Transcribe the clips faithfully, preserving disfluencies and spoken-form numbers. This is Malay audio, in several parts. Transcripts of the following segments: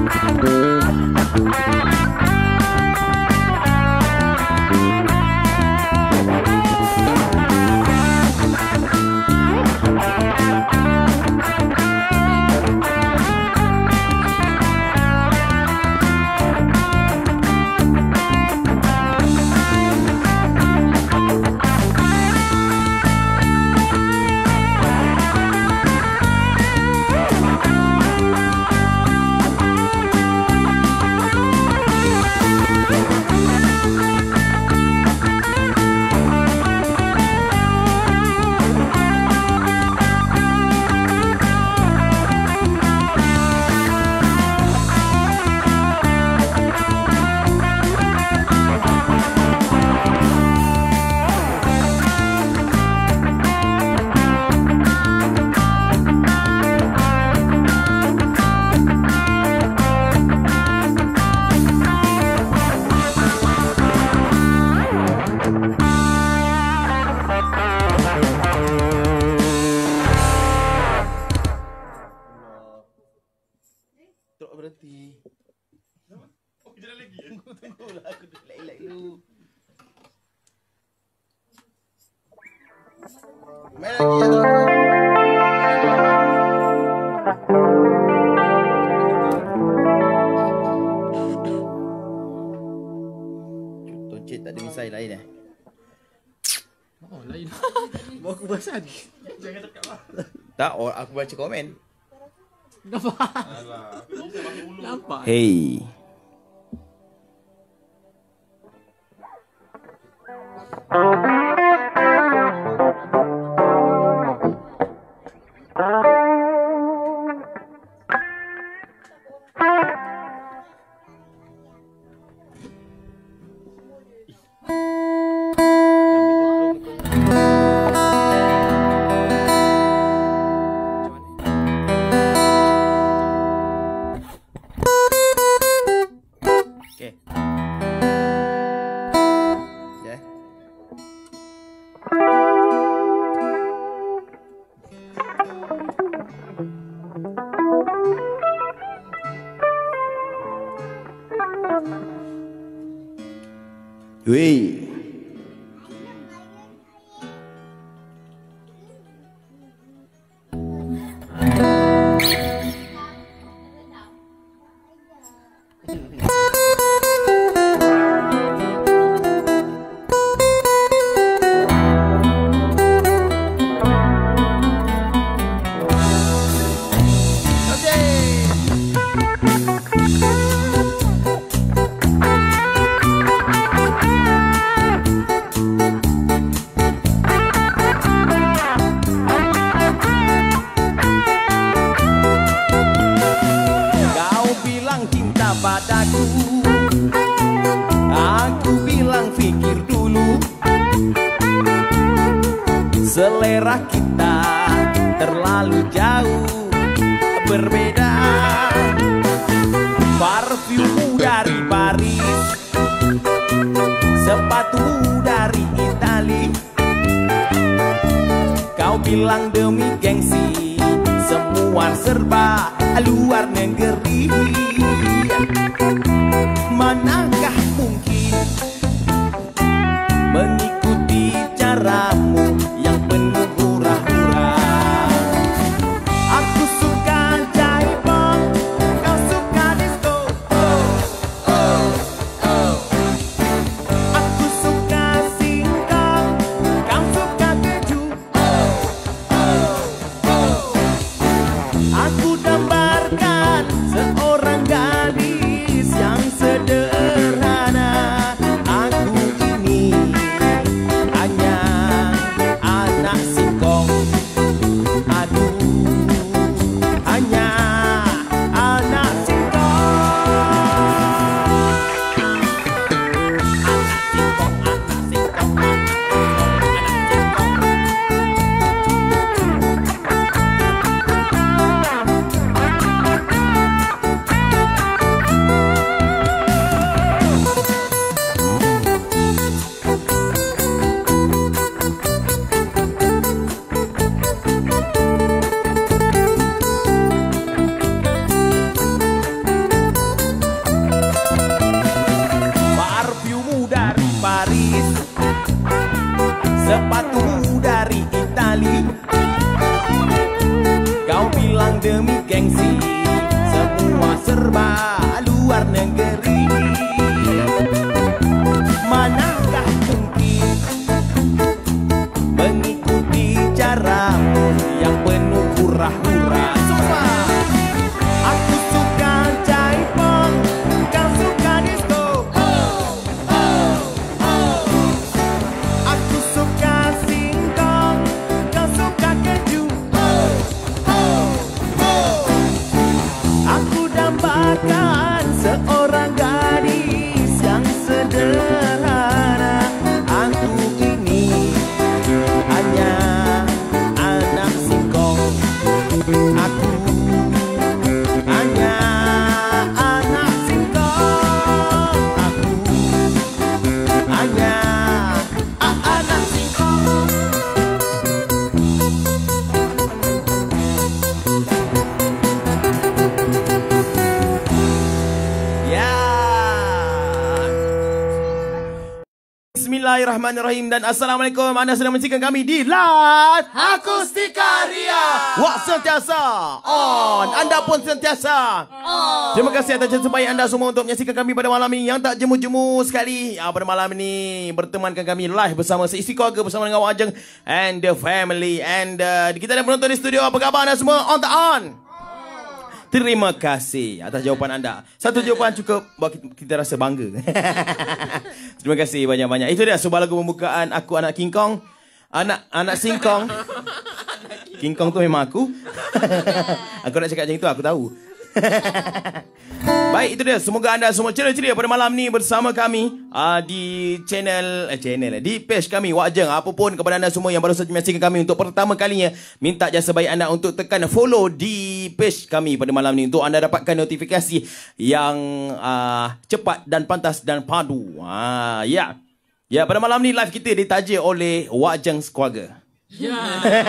Berhenti. Oh, jalan lagi ya? Tunggu lah, aku like-like dulu. Main lagi ya teman-teman. Toncet tak ada misai lain eh? Oh, lain. Bawa aku bahasan. Jangan dekat lah. Tak, oh, aku baca komen. Nampak? Alah, aku tak masuk ulu. Nampak? Hey. Wih. Padaku, aku bilang pikir dulu, selera kita terlalu jauh berbeda. Parfummu dari Paris, sepatumu dari Itali. Kau bilang demi gengsi, semua serba luar negeri. Manakah mungkin mengikuti caramu yang penuh hura-hura? Aku suka jaipong, kau suka disco. Oh, oh, oh. Aku suka singkong, kau suka keju. Oh, oh, oh. Aku dambarkan seorang gadis yang sederhana. Aku ini hanya anak singkong. Aduh, hanya anak singkong. Anak singkong, anak singkong, anak singkong, anak singkong. terbang luar negeri. Manakah mungkin mengikuti caramu yang penuh hura-hura. Semua. Aku suka jaipong, kau suka disco. Aku suka singkong, kau suka keju. Aku dambakan seorang gadis yang sederhana. Aku ini hanya anak singkong. Aku hanya anak singkong. Aku hanya a- anak singkong. Ya. Bismillahirrahmanirrahim dan Assalamualaikum. Anda sedang menyaksikan kami di Live Akustika Ria. Wah, sentiasa on. Anda pun sentiasa on. Terima kasih atas jasa baik anda semua untuk menyaksikan kami pada malam ini yang tak jemu-jemu sekali. Ah, pada malam ini bertemankan kami live bersama seisi keluarga bersama dengan Wak Ajeng and the family. And uh, kita ada penonton di studio. Apa khabar anda semua? On tak on? Terima kasih atas jawapan anda. Satu jawapan cukup buat kita, kita rasa bangga. Terima kasih banyak-banyak. Itu dia sebuah lagu pembukaan Aku Anak King Kong. Anak anak singkong. King Kong tu memang aku. Aku nak cakap macam itu, aku tahu. Baik, itu dia. Semoga anda semua ceria-ceria pada malam ni bersama kami uh, di channel eh, channel di page kami Wak Ajeng. Apapun kepada anda semua yang baru saja menyaksikan kami untuk pertama kalinya, minta jasa baik anda untuk tekan follow di page kami pada malam ni untuk anda dapatkan notifikasi yang uh, cepat dan pantas dan padu. Ah, ya. Ya, pada malam ni live kita ditaja oleh Wak Ajeng Keluarga. Ya.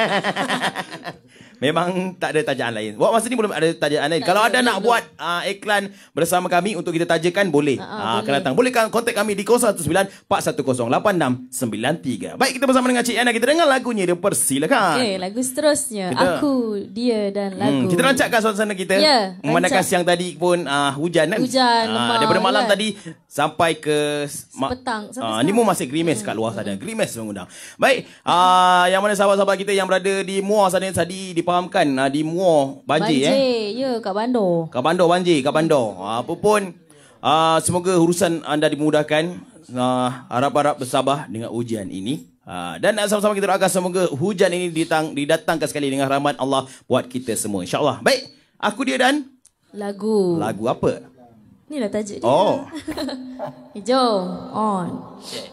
Memang tak ada tajaan lain. Wak masa ni belum ada tajaan lain. Tak Kalau ada, ada nak belum. buat uh, iklan bersama kami untuk kita tajakan, boleh. Uh, uh, boleh. Datang. Boleh kontak kami di kosong satu sembilan empat satu kosong lapan enam sembilan tiga. Baik, kita bersama dengan Cik Yana. Kita dengar lagunya. Dia persilakan. Okey, lagu seterusnya. Kita, Aku, Dia dan Lagu. Hmm, kita rancakkan suasana kita. Ya, memandangkan siang tadi pun uh, hujan kan. Hujan, uh, lemah. Daripada malam kan? tadi sampai ke petang. Uh, ni pun masih grimes hmm. kat luar sana. Grimes mengundang. Baik, uh, yang mana sahabat-sahabat kita yang berada di Muar sana tadi dipahamkan uh, di Muar banjir, banjir eh. ya, kat Bandar. Kat Bandar banjir, kat Bandar. Uh, apa pun uh, semoga urusan anda dimudahkan. Uh, harap-harap bersabar dengan ujian ini. Uh, dan sama-sama kita doakan semoga hujan ini ditang, didatangkan sekali dengan rahmat Allah buat kita semua. InsyaAllah. Baik, Aku Dia dan Lagu. Lagu apa? Ni lah tajuk dia. Oh. Jom, on. Okay.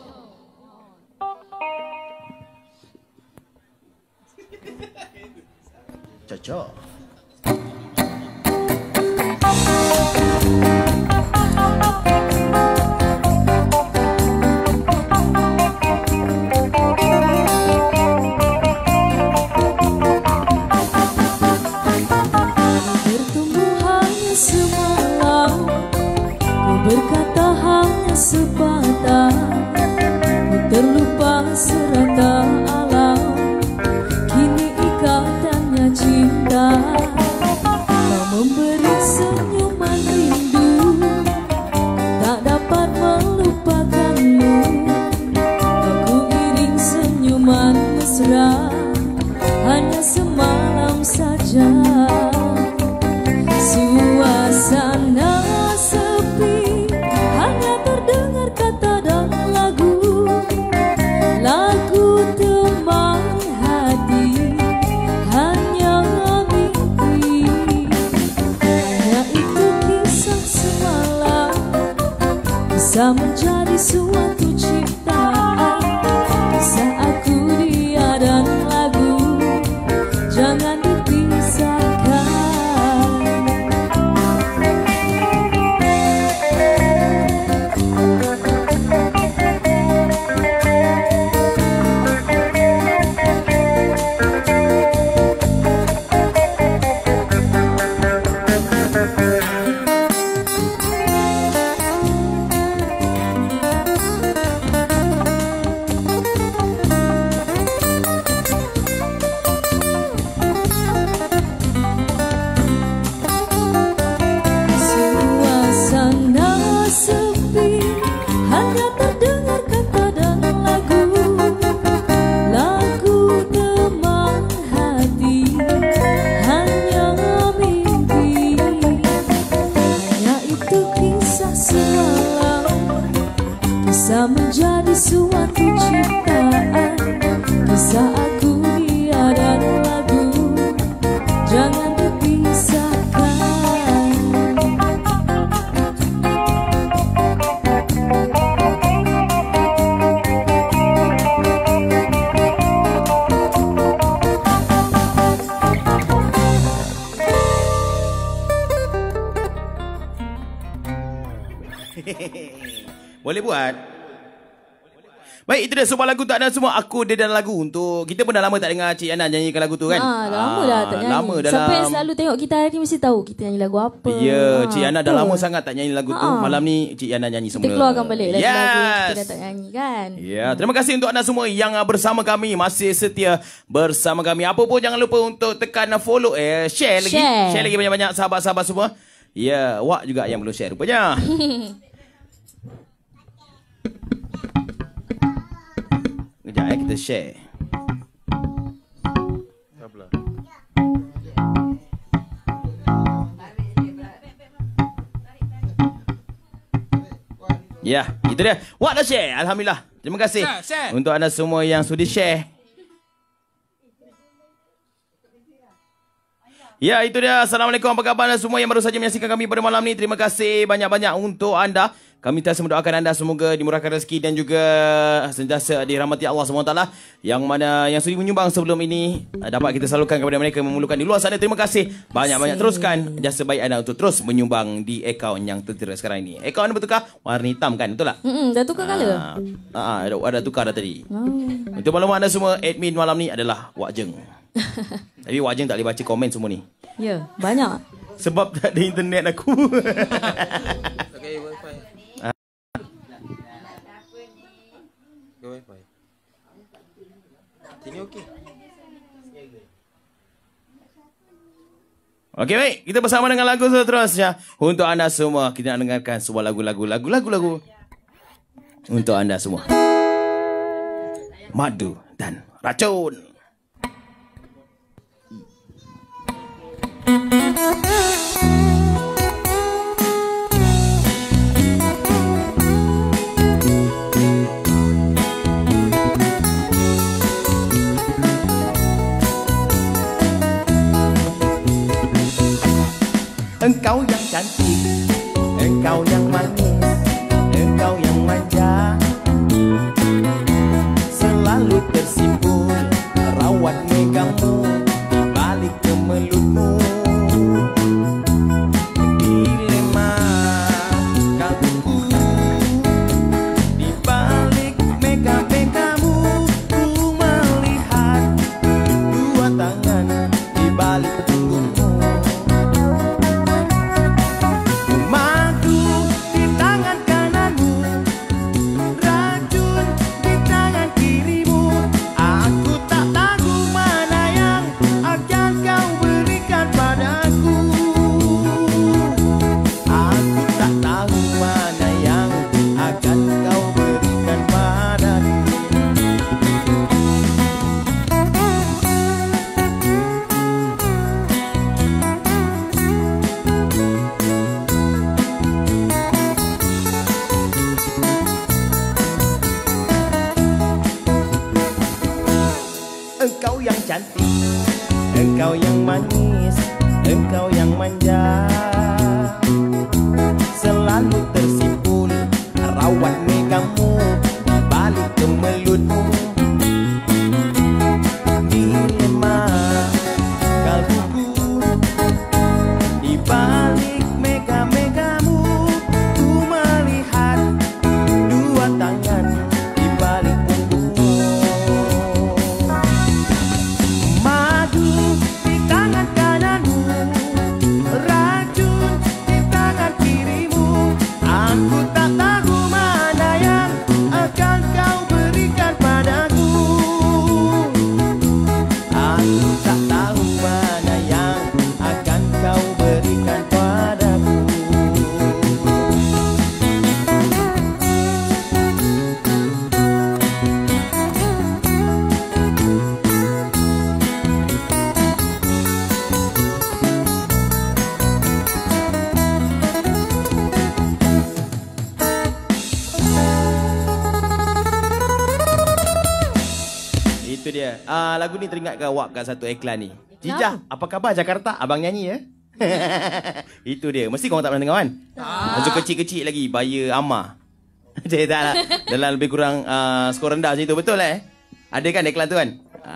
Cocok. Bertumbuh hanya semalam, ku berkata hanya sepatah, ku terlupa serata alam. Kini ikatannya cinta, kau memberi senyuman rindu, tak dapat melupakanmu. Aku iring senyuman mesra, hanya semalam saja. Suasana sepi, hanya terdengar kata dan lagu. Lagu teman hati, hanya mimpi. Hanya itu kisah semalam, bisa menjadi suatu ciptaan. Kisah aku, dia dan lagu, jangan dipisahkan. satu ciptaan, kisah aku dia dan lagu, jangan dipisahkan. Boleh buat? Baik, itu dia sebuah lagu tak ada semua. Aku dia dan lagu untuk kita pun dah lama tak dengar Cik Yana nyanyikan lagu tu kan? Ha, dah lama dah tak nyanyi. Lama dalam... Siapa yang selalu tengok kita hari ni mesti tahu kita nyanyi lagu apa. Ya, Cik Yana dah apa? lama sangat tak nyanyi lagu tu. Ha. Malam ni Cik Yana nyanyi semula. Kita keluarkan balik lagu-lagu Yes. yang kita dah tak nyanyi kan. Ya, terima kasih untuk anda semua yang bersama kami, masih setia bersama kami. Apa pun jangan lupa untuk tekan follow, eh share lagi. Share. Share lagi banyak-banyak sahabat-sahabat semua. Ya, Wak juga yang belum share rupanya. Kejap eh, kita share. Ya, itu dia. Wak dah share. Alhamdulillah. Terima kasih Share, share. untuk anda semua yang sudi share. Ya, itu dia. Assalamualaikum, apa khabar anda semua yang baru saja menyaksikan kami pada malam ni. Terima kasih banyak-banyak untuk anda. Kami terus mendoakan anda semoga dimurahkan rezeki dan juga sentiasa dirahmati Allah subhanahu wa taala. Yang mana yang sudi menyumbang sebelum ini dapat kita salurkan kepada mereka yang memerlukan di luar sana. Terima kasih banyak-banyak. Teruskan jasa baik anda untuk terus menyumbang di akaun yang tertera sekarang ini. Akaun anda bertukar warna hitam kan, betul tak? Mm-mm, dah tukar colour. Ah, ah, ada, ada tukar dah tadi. Oh. Untuk maklumat anda semua, admin malam ni adalah Wak Jeng. Tapi Wak Jeng tak boleh baca komen semua ni. Ya, banyak. Sebab tak ada internet aku. Pakai wifi. Pakai wifi. Ini okey. Okey, baik. Kita bersama dengan lagu seterusnya. Untuk anda semua, kita nak dengarkan sebuah lagu-lagu. Lagu-lagu-lagu. Untuk anda semua. Madu dan racun. Engkau yang cantik, engkau yang manis, engkau yang manja, selalu tersimpul rawat megamu di balik kemelutmu. Dilema kalbuku di balik mega-megamu, ku melihat dua tangan di balik punggungmu. Engkau yang cantik, engkau yang manis, engkau yang manja, selalu tersimpul rawat megamu di balik kemelutmu. Dilema kalbuku di balik mega-megamu, ku melihat dua tangan di balik punggungmu. Madu di tangan kananmu, racun di tangan kirimu. Aku tak tahu mana yang akan kau berikan padaku. Aku tak tahu mana yang akan kau berikan padaku. uh, lagu ni teringatkan awak kat satu iklan ni. Jijah, apa khabar Jakarta? Abang nyanyi ya. Itu dia. Mesti korang tak pernah dengar kan? Masa kecil-kecil lagi, Baya Amar. Cik tak lah. Dalam lebih kurang uh, skor rendah macam itu. Betul lah eh? Ada kan iklan tu kan?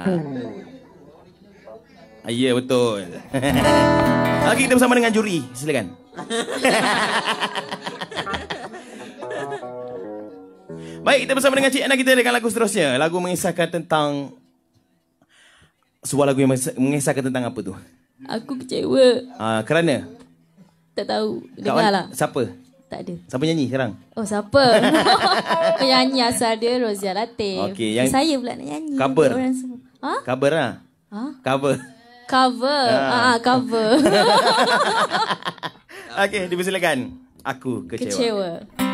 Ya, yeah, betul. Okey, kita bersama dengan juri. Silakan. Baik, kita bersama dengan Cik Ana kita dengan lagu seterusnya. Lagu mengisahkan tentang... Sebuah lagu yang mengisahkan tentang apa tu? Aku kecewa. Uh, kerana? Tak tahu. Dengar lah. Siapa? Tak ada. Siapa nyanyi sekarang? Oh, siapa? Penyanyi asal dia Rozia Latif. Okey, yang saya pula nak nyanyi. cover. Orang semua. Ha? Cover lah. Ha? Cover. Cover. Ah, ha. cover. Okey, dipersilakan. Aku kecewa. Kecewa.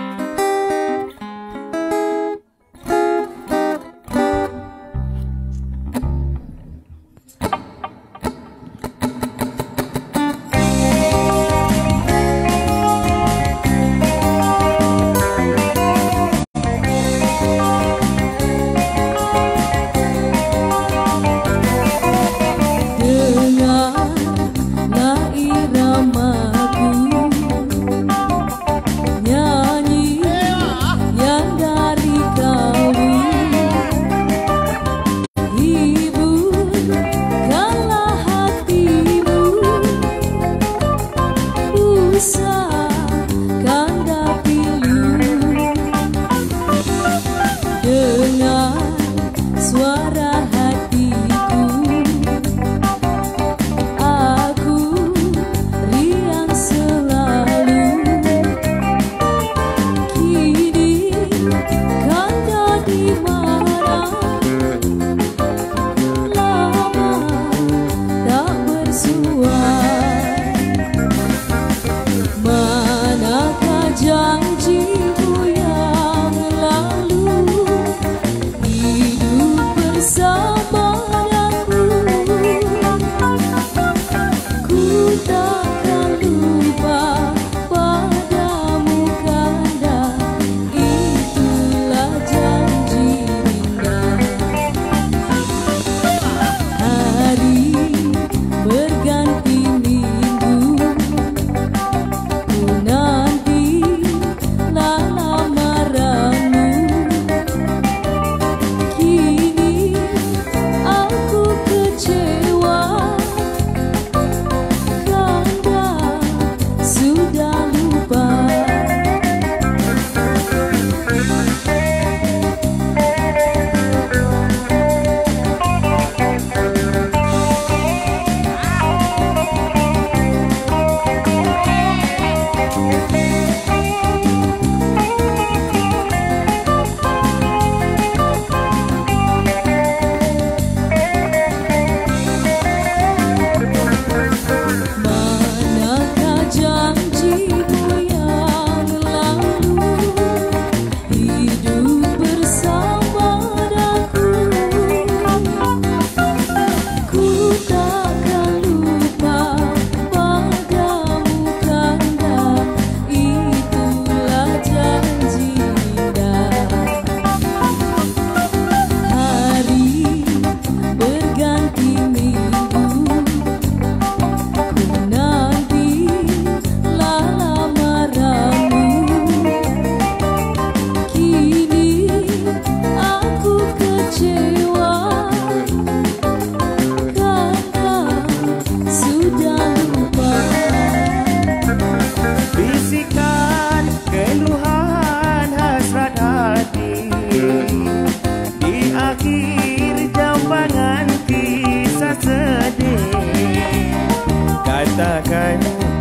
katakan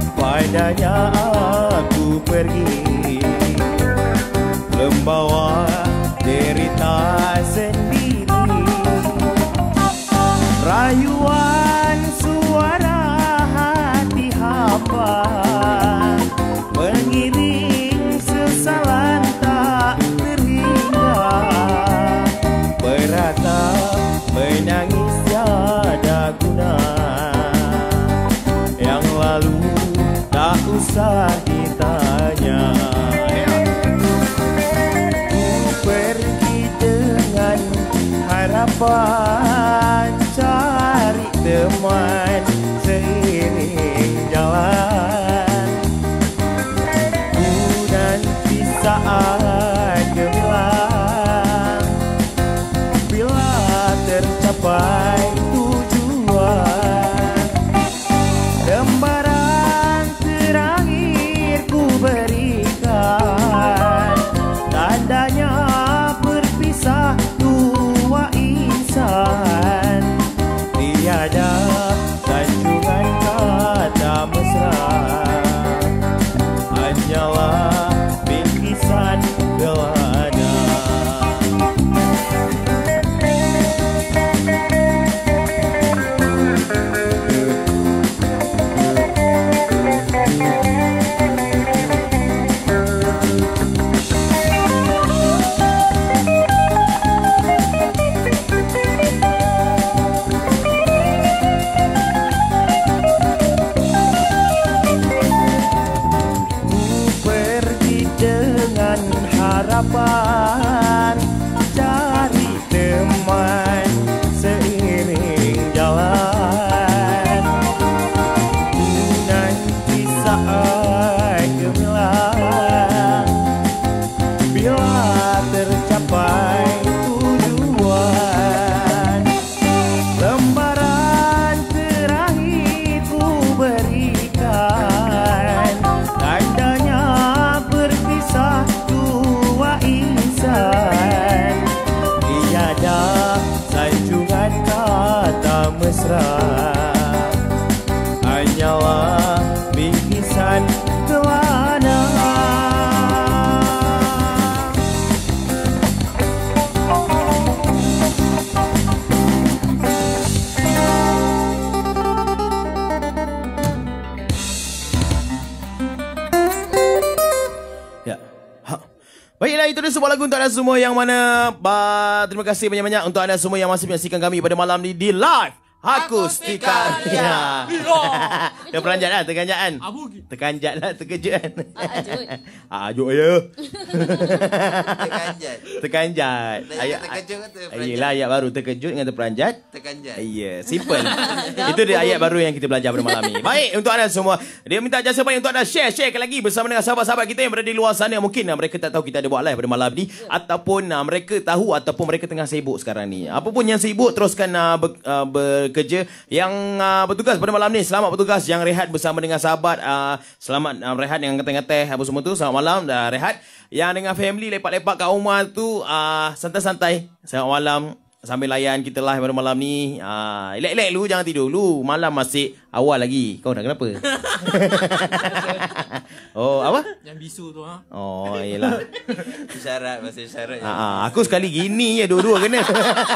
padanya aku pergi, membawa derita sendiri. Rayuan suara hati hamba mengiring sesalan tak terhingga, beratap menangis tiada guna. Yang lalu tak usah ditanya. Ya. Ha. Baiklah, itu dia sebuah lagu untuk anda semua yang mana bah, terima kasih banyak-banyak untuk anda semua yang masih menyaksikan kami pada malam ni di live Akustika. Ya. Dah peranjat lah, terkanjat kan? Terkanjat lah, terkejut kan? Ajut. Ajut ya. Terkanjat. Terkanjat. Ayat terkejut ke terperanjat? Yelah, ayat baru terkejut dengan terperanjat. Terkanjat. Ya, yeah, simple. Itu dia ayat baru yang kita belajar pada malam ni. Baik, untuk anda semua. Dia minta jasa baik untuk anda share-share lagi bersama dengan sahabat-sahabat kita yang berada di luar sana. Mungkin uh, mereka tak tahu kita ada buat live pada malam ni. Ataupun uh, mereka tahu ataupun mereka tengah sibuk sekarang ni. Apapun yang sibuk, teruskan uh, ber, uh, bekerja. Yang uh, bertugas pada malam ni, selamat bertugas. Yang rehat bersama dengan sahabat, uh, selamat uh, rehat dengan ngeteh-ngeteh apa semua tu. Selamat malam, dah rehat. Yang dengan family lepak-lepak kat rumah tu, uh, santai-santai. Selamat malam. Sambil layan kita live pada malam ni. uh, Elak-elak lu, jangan tidur lu. Malam masih awal lagi. Kau dah kenapa? Oh, apa? Yang bisu tu ha. Oh, yelah. Isyarat, bahasa isyarat. uh, uh, Aku sekali gini je, dua-dua kena.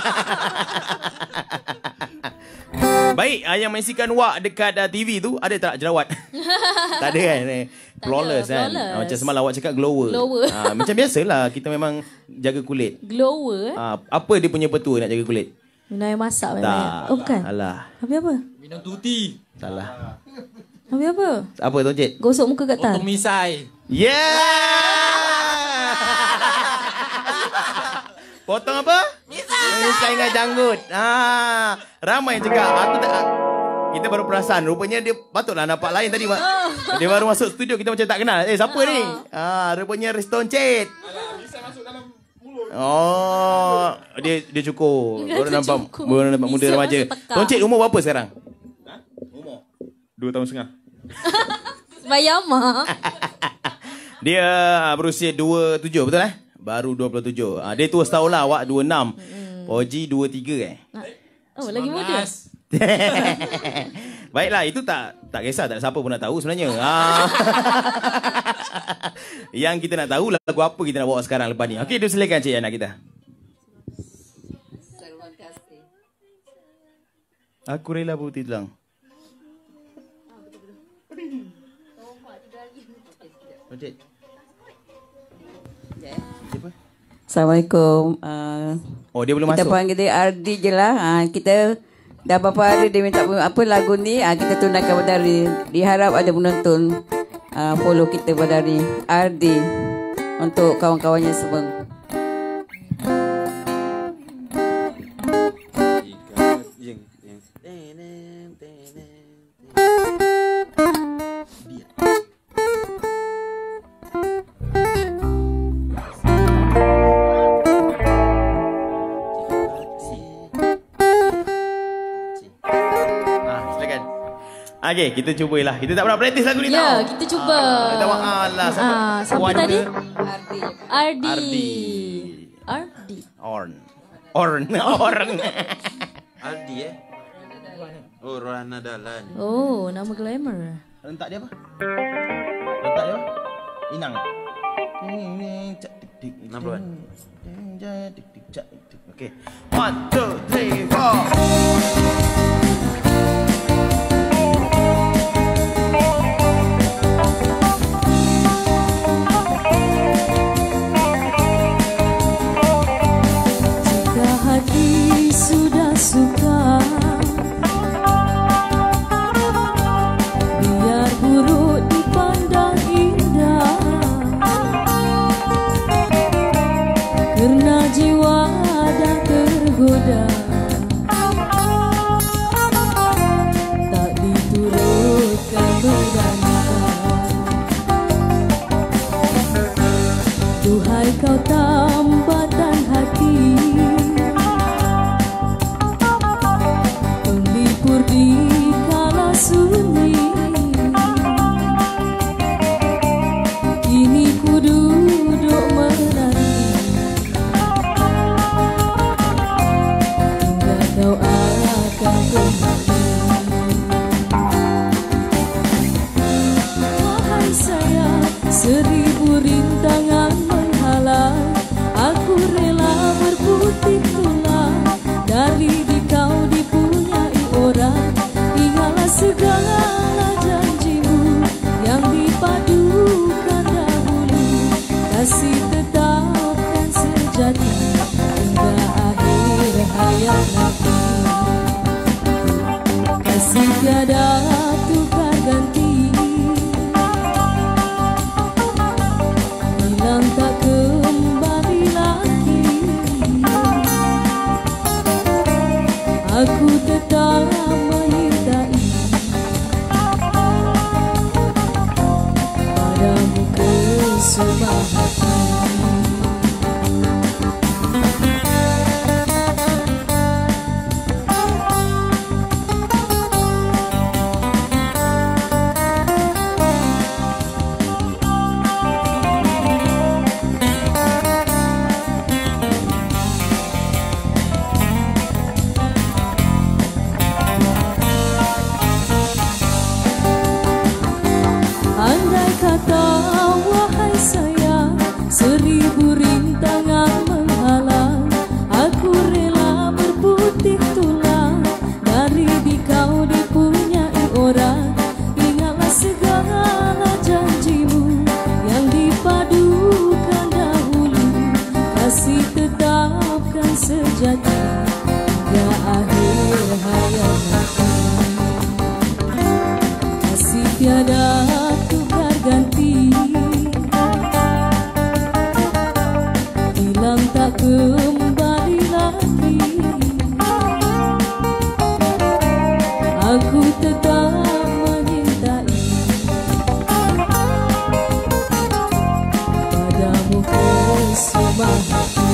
Baik, uh, yang menyaksikan Wak dekat uh, T V tu, ada tak jerawat? Tak ada kan? Eh? Flawless kan? flawless. Uh, macam semalam awak cakap glower. Glower. Uh, macam biasalah, kita memang jaga kulit. Glower. Uh, apa dia punya petua nak jaga kulit? Minum air masak. Tak. Oh bukan. Alah. Habis apa? Minum tuti. Salah. Habis apa? Apa Tuan Cik? Gosok muka kat tas. Potong misai. Yeah! Potong apa? Misai. Misai dengan janggut. Ah, ramai yang cakap. Aku tak, kita baru perasan. Rupanya dia patutlah nampak lain tadi. Oh. Dia baru masuk studio, kita macam tak kenal. Eh, siapa oh. ni? Ah, rupanya Riston Cik. Misai masuk dalam mulut. Oh, dia dia cukur. Baru nampak, cukur. baru nampak muda Misai remaja. masuk tekak. Tuan Cik umur berapa sekarang? Ha? Umur? Dua tahun setengah. Bayar mah. Dia uh, berusia dua puluh tujuh, betul eh? Baru dua puluh tujuh. Uh, dia tua setahun lah, awak dua puluh enam. Hmm. Oji dua puluh tiga eh? Oh, lagi muda. Baiklah, itu tak tak kisah, tak ada siapa pun nak tahu sebenarnya. Ah. Yang kita nak tahu lagu apa kita nak bawa sekarang lepas ni. Okey, dia silakan Cik anak kita. Terima kasih. Aku rela putih tulang. Cik. Siapa? Assalamualaikum. Uh, Oh, dia belum kita masuk. panggil dia Ardi je lah. Uh, kita dah beberapa hari dia minta apa lagu ni. Uh, kita tunaikan pada hari. Diharap ada penonton uh, follow kita pada hari. Ardi untuk kawan-kawannya semua. Yang yang Okey, kita cubalah. Kita tak pernah praktis lagu ni Ya, tau. kita cuba. Ah, minta maaf lah. Siapa, Ah, siapa Wan tadi? ke? Ardi. Ardi. Ardi. Ardi. Orn. Orn. Orn. Aldi eh. Oh, Rana Dalan. Oh, nama glamour. Rentak dia apa? Rentak dia apa? Inang. enam puluhan. Okey. One, two, three, four. Hati sudah suka, biar buruk dipandang indah, kerana jiwa dah tergoda, tak diturutkan berdansa. Duhai kau tambatan hati, penglipur di kala sunyi, kini ku duduk menanti hingga kau akan kembali. Wahai sayang, seribu rintangan menghalang, aku rela berputih tulang dari di kau dipunyai orang. Ingatlah segala janjimu yang dipadukan dahulu, sebuah hati. Andai kata wahai sayang, seribu rintangan menghalang, aku rela berputih tulang dari dikau dipunyai orang. Ingatlah segala janjimu yang dipadukan dahulu, kasih tetapkan sejati hingga akhir hayat nanti. Kasih tiada tukar ganti, hilang tak kembali lagi. Aku tetap menyintai padamu semua hati.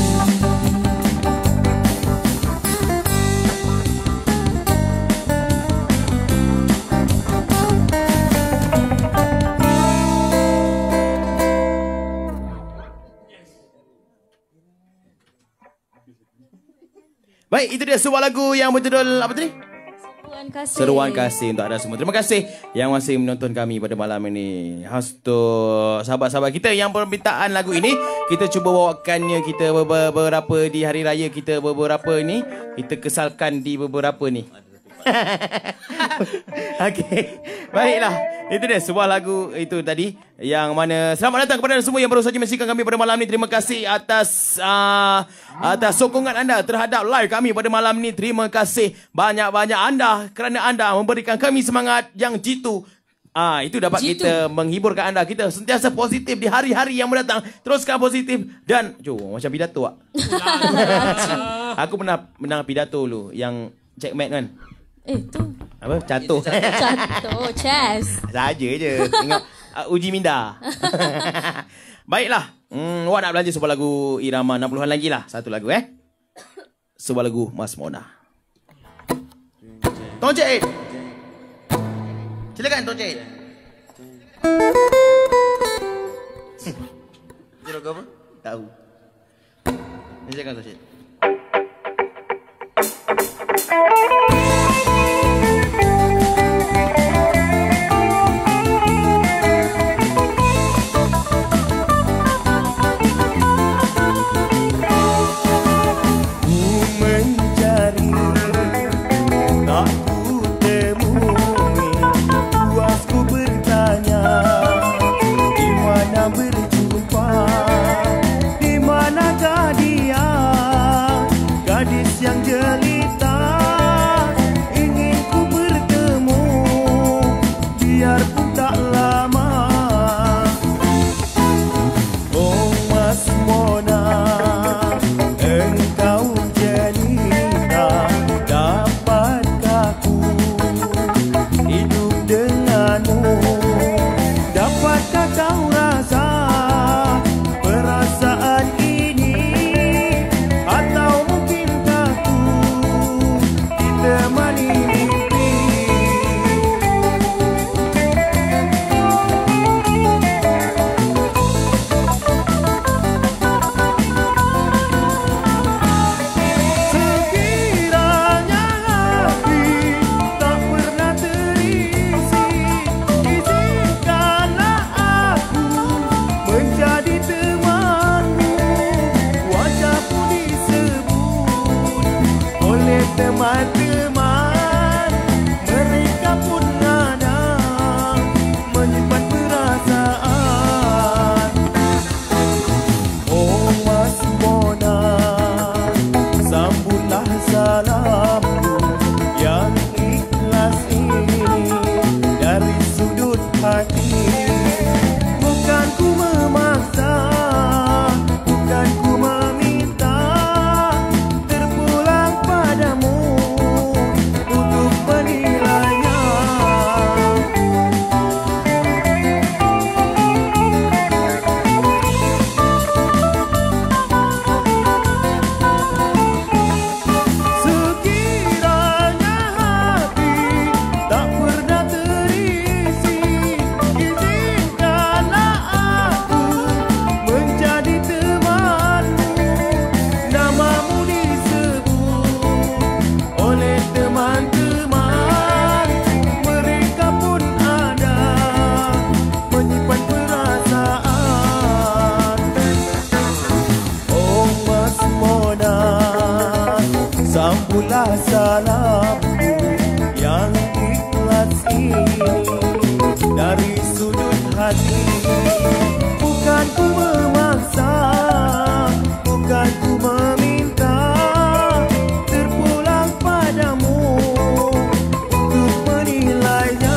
Baik, itu dia sebuah lagu yang berjudul apa tadi? Seruan kasih. Seruan kasih untuk anda semua. Terima kasih yang masih menonton kami pada malam ini. Khas untuk sahabat-sahabat kita yang permintaan lagu ini, kita cuba bawakannya kita beberapa di hari raya kita beberapa ini, kita kesalkan di beberapa ni. Okey. Baiklah. Itu dia sebuah lagu itu tadi yang mana selamat datang kepada semua yang baru saja menyaksikan kami pada malam ni. Terima kasih atas uh, atas sokongan anda terhadap live kami pada malam ni. Terima kasih banyak-banyak anda kerana anda memberikan kami semangat yang jitu. Ah, itu dapat jitu. Kita menghiburkan anda. Kita sentiasa positif di hari-hari yang mendatang. Teruskan positif dan jom macam pidato ah. Aku pernah menang pidato dulu yang checkmate kan. Eh tu apa? Catuh. Catuh. Chess. Saja je. Tengok uh, uji minda. Baiklah. Hmm, awak nak belanja sebuah lagu irama enam puluhan lagi lah. Satu lagu eh. Sebuah lagu Mas Mona. Toncet. Silakan Toncet. Itu lagu apa? Tahu. Silakan Toncet. Yang jelita salamku yang ikhlas ini dari sudut hati. Bukan ku memaksa, bukan ku meminta, terpulang padamu untuk menilainya.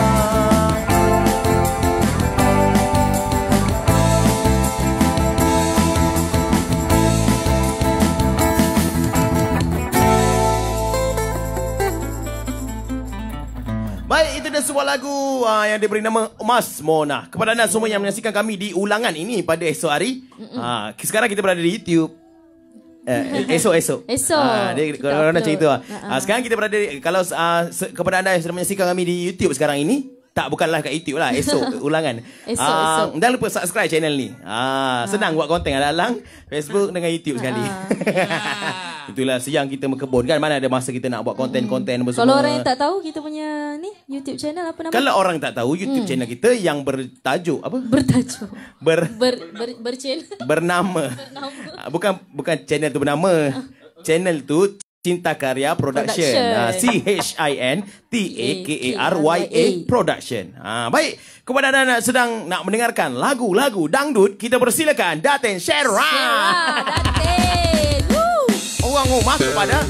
Baik, itu dia sebuah lagu uh, yang diberi nama Mas Mona. Kepada anda semua yang menyaksikan kami di ulangan ini pada esok hari. Uh, sekarang kita berada di YouTube. Uh, esok-esok. Esok. Uh, dia, kita kalau nak upload. cerita. Uh, Uh-uh. sekarang kita berada di, kalau uh, se- kepada anda yang sedang menyaksikan kami di YouTube sekarang ini, tak, bukanlah kat YouTube lah, esok ulangan. Esok, Ah, esok. Jangan lupa subscribe channel ni. Ah, senang buat konten alang-alang Facebook dengan YouTube sekali. Itulah siang kita berkebun kan, mana ada masa kita nak buat konten-konten apa semua. Kalau orang yang tak tahu kita punya ni YouTube channel apa nama? Kalau orang tak tahu YouTube channel kita yang bertajuk apa? Bertajuk. Ber Ber ber berchannel. bernama. Ah, bukan bukan channel tu bernama. Channel tu Cinta Karya Production. Production. Ah, C H I N T A K A R Y A Production. Ah, baik, kepada anda yang sedang nak mendengarkan lagu-lagu dangdut, kita persilakan Datin Syera. Syera, Datin. Woo. Orang rumah kepada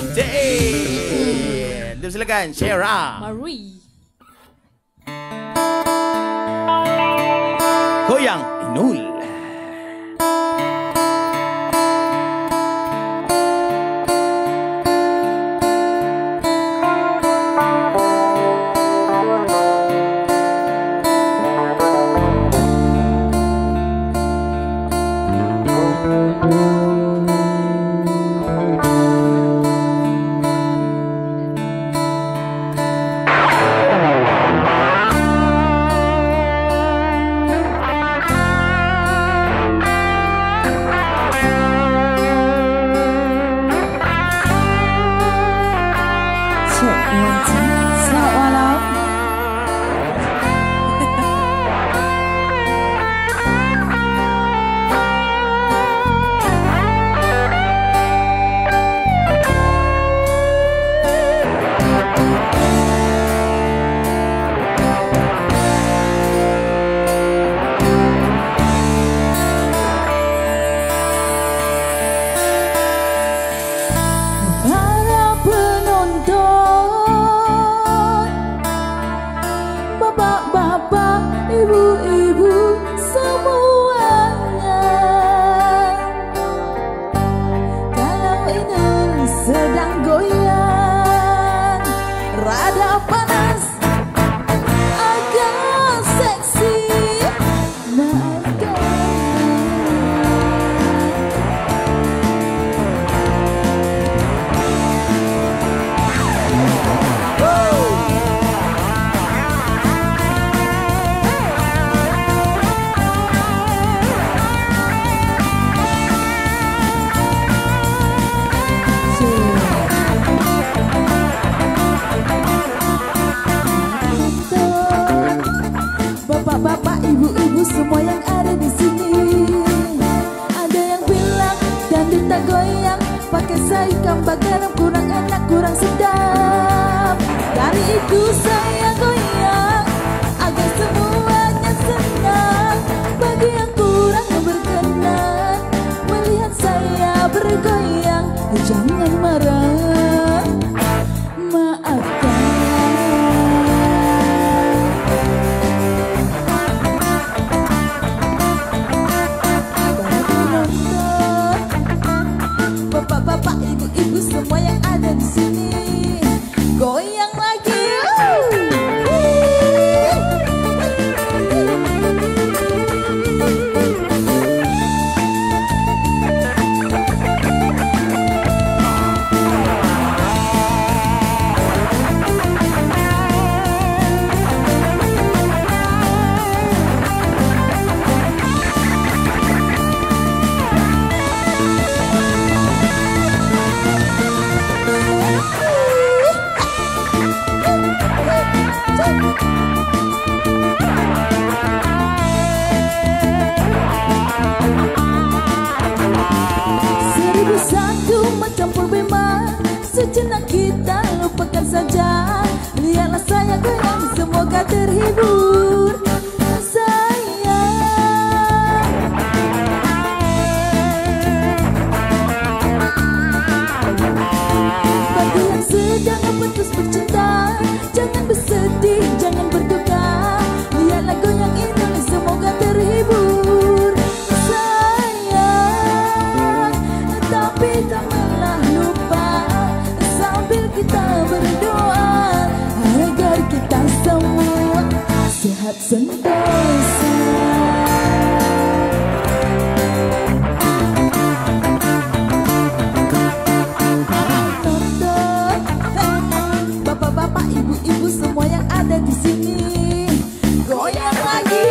Tonjen. Kita silakan Syera. Mari. Goyang Inul. Selamat malam. Para penonton, bapak-bapak, ibu-ibu semuanya, kalau ini sedang goyang, rada panas, agak seksi, maafkan. Bapak-bapak, ibu-ibu semua yang ada di sini, ada yang bilang dangdut tak goyang, pakai saikam garam kurang enak, kurang sedap. Dari itu saya goyang agar semuanya senang. Bagi yang kurang berkenan melihat saya bergoyang, jangan marah, maafkan. Bapak-bapak, ibu-ibu semua yang ada di sini, goyang lagi. Woo! semoga terhibur. Sayang, bagi yang sedang putus bercinta, jangan bersedih, jangan berduka. Lihat lagu yang ini, semoga terhibur. Sayang, tapi janganlah lupa sambil kita berdoa agar kita semua sehat sentosa. Bapak-bapak, ibu-ibu semua yang ada di sini, goyang lagi.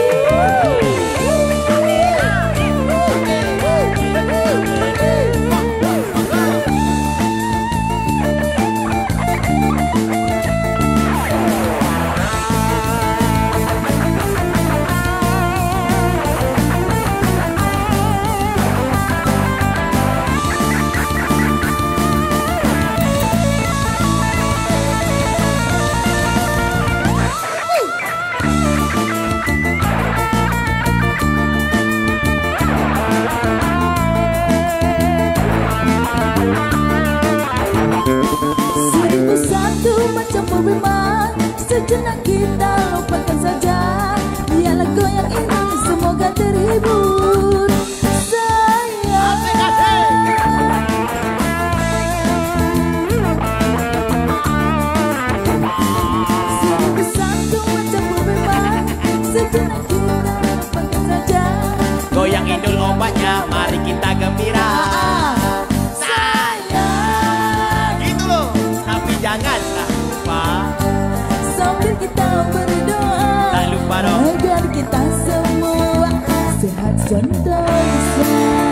Seribu satu macam problema, sejenak kita lupakan saja. Biarlah goyang ini, semoga terhibur. Sayang, seribu satu macam problema, sejenak kita lupakan saja. Goyang Inul obatnya, mari kita gembira. Janganlah lupa sambil kita berdoa, tak lupa dong agar kita semua sehat sentosa.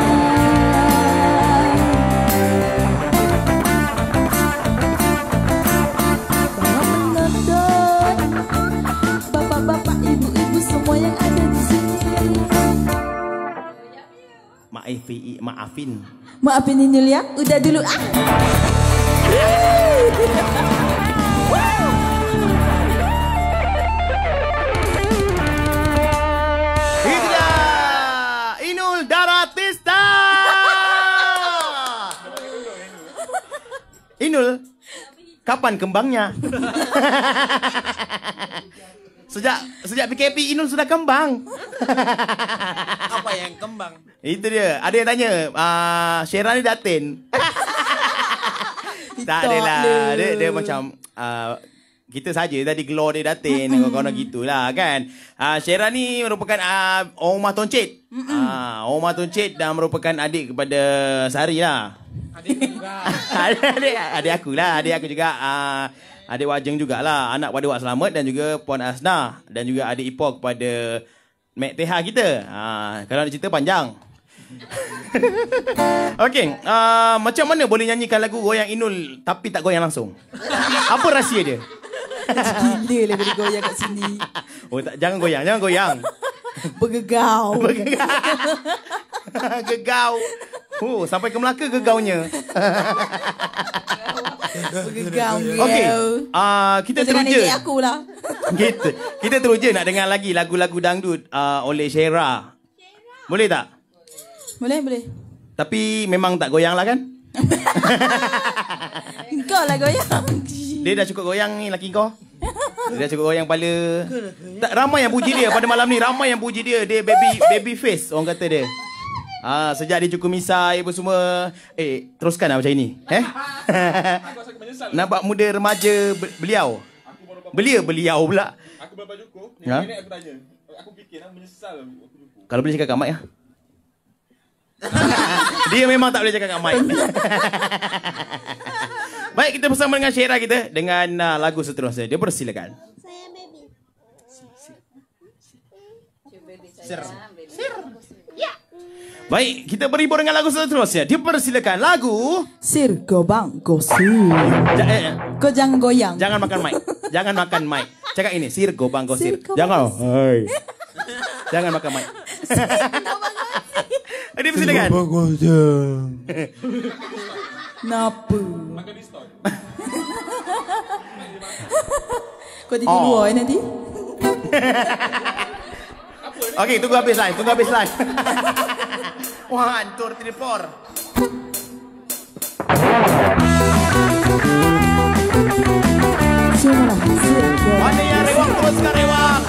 Para penonton, bapak-bapak, ibu-ibu semua yang ada di sini, Maafi, maafin maafin Inul ya, udah dulu ah. Itulah Inul Daratista. Inul, kapan kembangnya? Sejak sejak P K P Inul sudah kembang. Apa yang kembang? Itu dia. Ada yang tanya, uh, Syera ni datin. Tak adalah. Dia, dia macam uh, kita saja tadi gelor dia datin. Kawan-kawan gitulah kan. Uh, Syera ni merupakan uh, orang rumah Toncit. Uh, orang rumah Toncit dan merupakan adik kepada Sari lah. Adik juga. adik, adik aku lah. Adik aku juga. Uh, adik Wajeng jugalah. Anak pada Wak Selamat dan juga Puan Asnah. Dan juga adik Ipor kepada Mek Teha kita. Uh, kalau nak cerita panjang. Okey, uh, macam mana boleh nyanyikan lagu Goyang Inul tapi tak goyang langsung? Apa rahsia dia? Gila lah boleh goyang kat sini. Oh tak, jangan goyang, jangan goyang. Bergegau. Gegau. Oh, sampai ke Melaka gegaunya. Bergegau. Okey, uh, kita Jangan teruja. edit aku lah. Kita, kita teruja nak dengar lagi lagu-lagu dangdut uh, oleh Syera. Boleh tak? Boleh, boleh. Tapi memang tak goyang lah kan? Kau lah goyang. Dia dah cukup goyang ni laki kau. Dia dah cukup goyang kepala. Tak, ramai yang puji dia pada malam ni. Ramai yang puji dia. Dia baby baby face orang kata dia. Ah, sejak dia cukup misai apa semua. Eh, teruskan lah macam ini. Eh? Nampak muda remaja be- beliau. Belia beliau pula. Aku berapa cukup? Ha? Nenek aku tanya. Aku fikir aku menyesal aku cukup. Kalau boleh cakap kat mic ya. Dia memang tak boleh cakap kat mic. Baik, kita bersama dengan Syera kita dengan uh, lagu seterusnya. Dia persilakan. Saya baby. Sir. Sir. Ya. Baik, kita berhibur dengan lagu seterusnya. Dia persilakan lagu Sir gobang gosir. Ja- eh, Kau jangan goyang. Jangan makan mic. Jangan makan mic. Cakap ini, sir gobang gosir. Sir gobang Jangan. Hai. Jangan makan mic. Dia persilakan. Napa? Makan diston. Kau tidur Oh. luar eh nanti? Okey, tunggu habis live, tunggu habis live. One, two, three, four. Mana yang rewang teruskan rewang.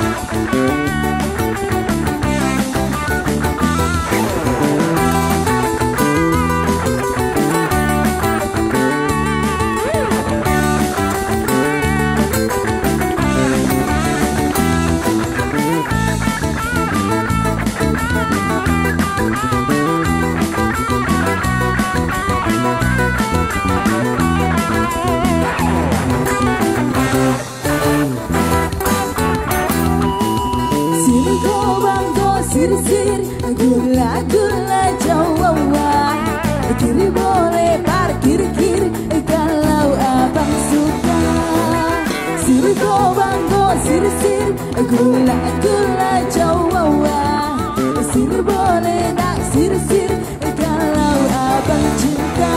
Sir-sir, gula-gula Jawa. Kiri boleh parkir-kir kalau abang suka. Sir gobang-go, sir-sir, gula-gula Jawa. Sir boleh nak sir-sir kalau abang cinta.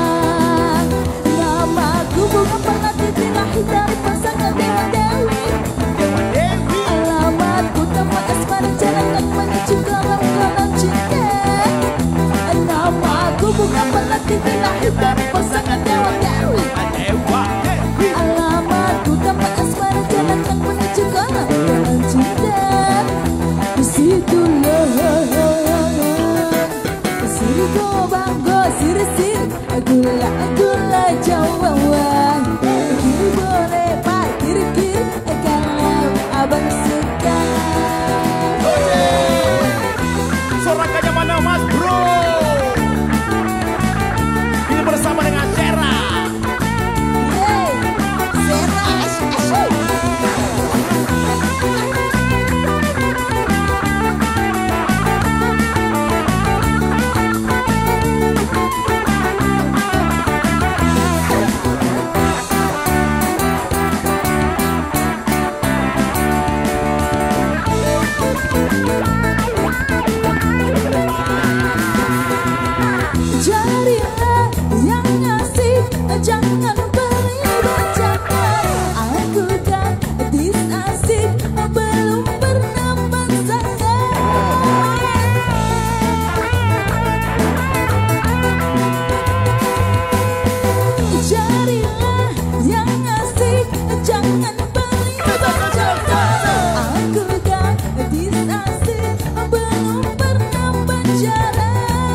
Namaku bukan pernah dipilih dari pasangan dewa-dewi. Alamatku tempat asmara jalan menuju kolam-kolam cinta. Namaku bukan pelati dilahir dari pasangan dewa-dewi. Alamatku tempat asmara jalan menuju kolam-kolam cinta. Di situ sir gobang-go, sir-sir, gula-gula Jawa. Kiri boleh parkir-kir kalau abang suka. Sorakannya mana mas bro? Ini bersama dengan Sera. Hey, Sera, asyik-asyik. Jadilah yang ngasih, jangan beri bacakan. Aku kan disasih, belum pernah pasangan. Jadilah yang ngasih, jangan beri bacakan. Aku kan disasih, belum pernah pacaran.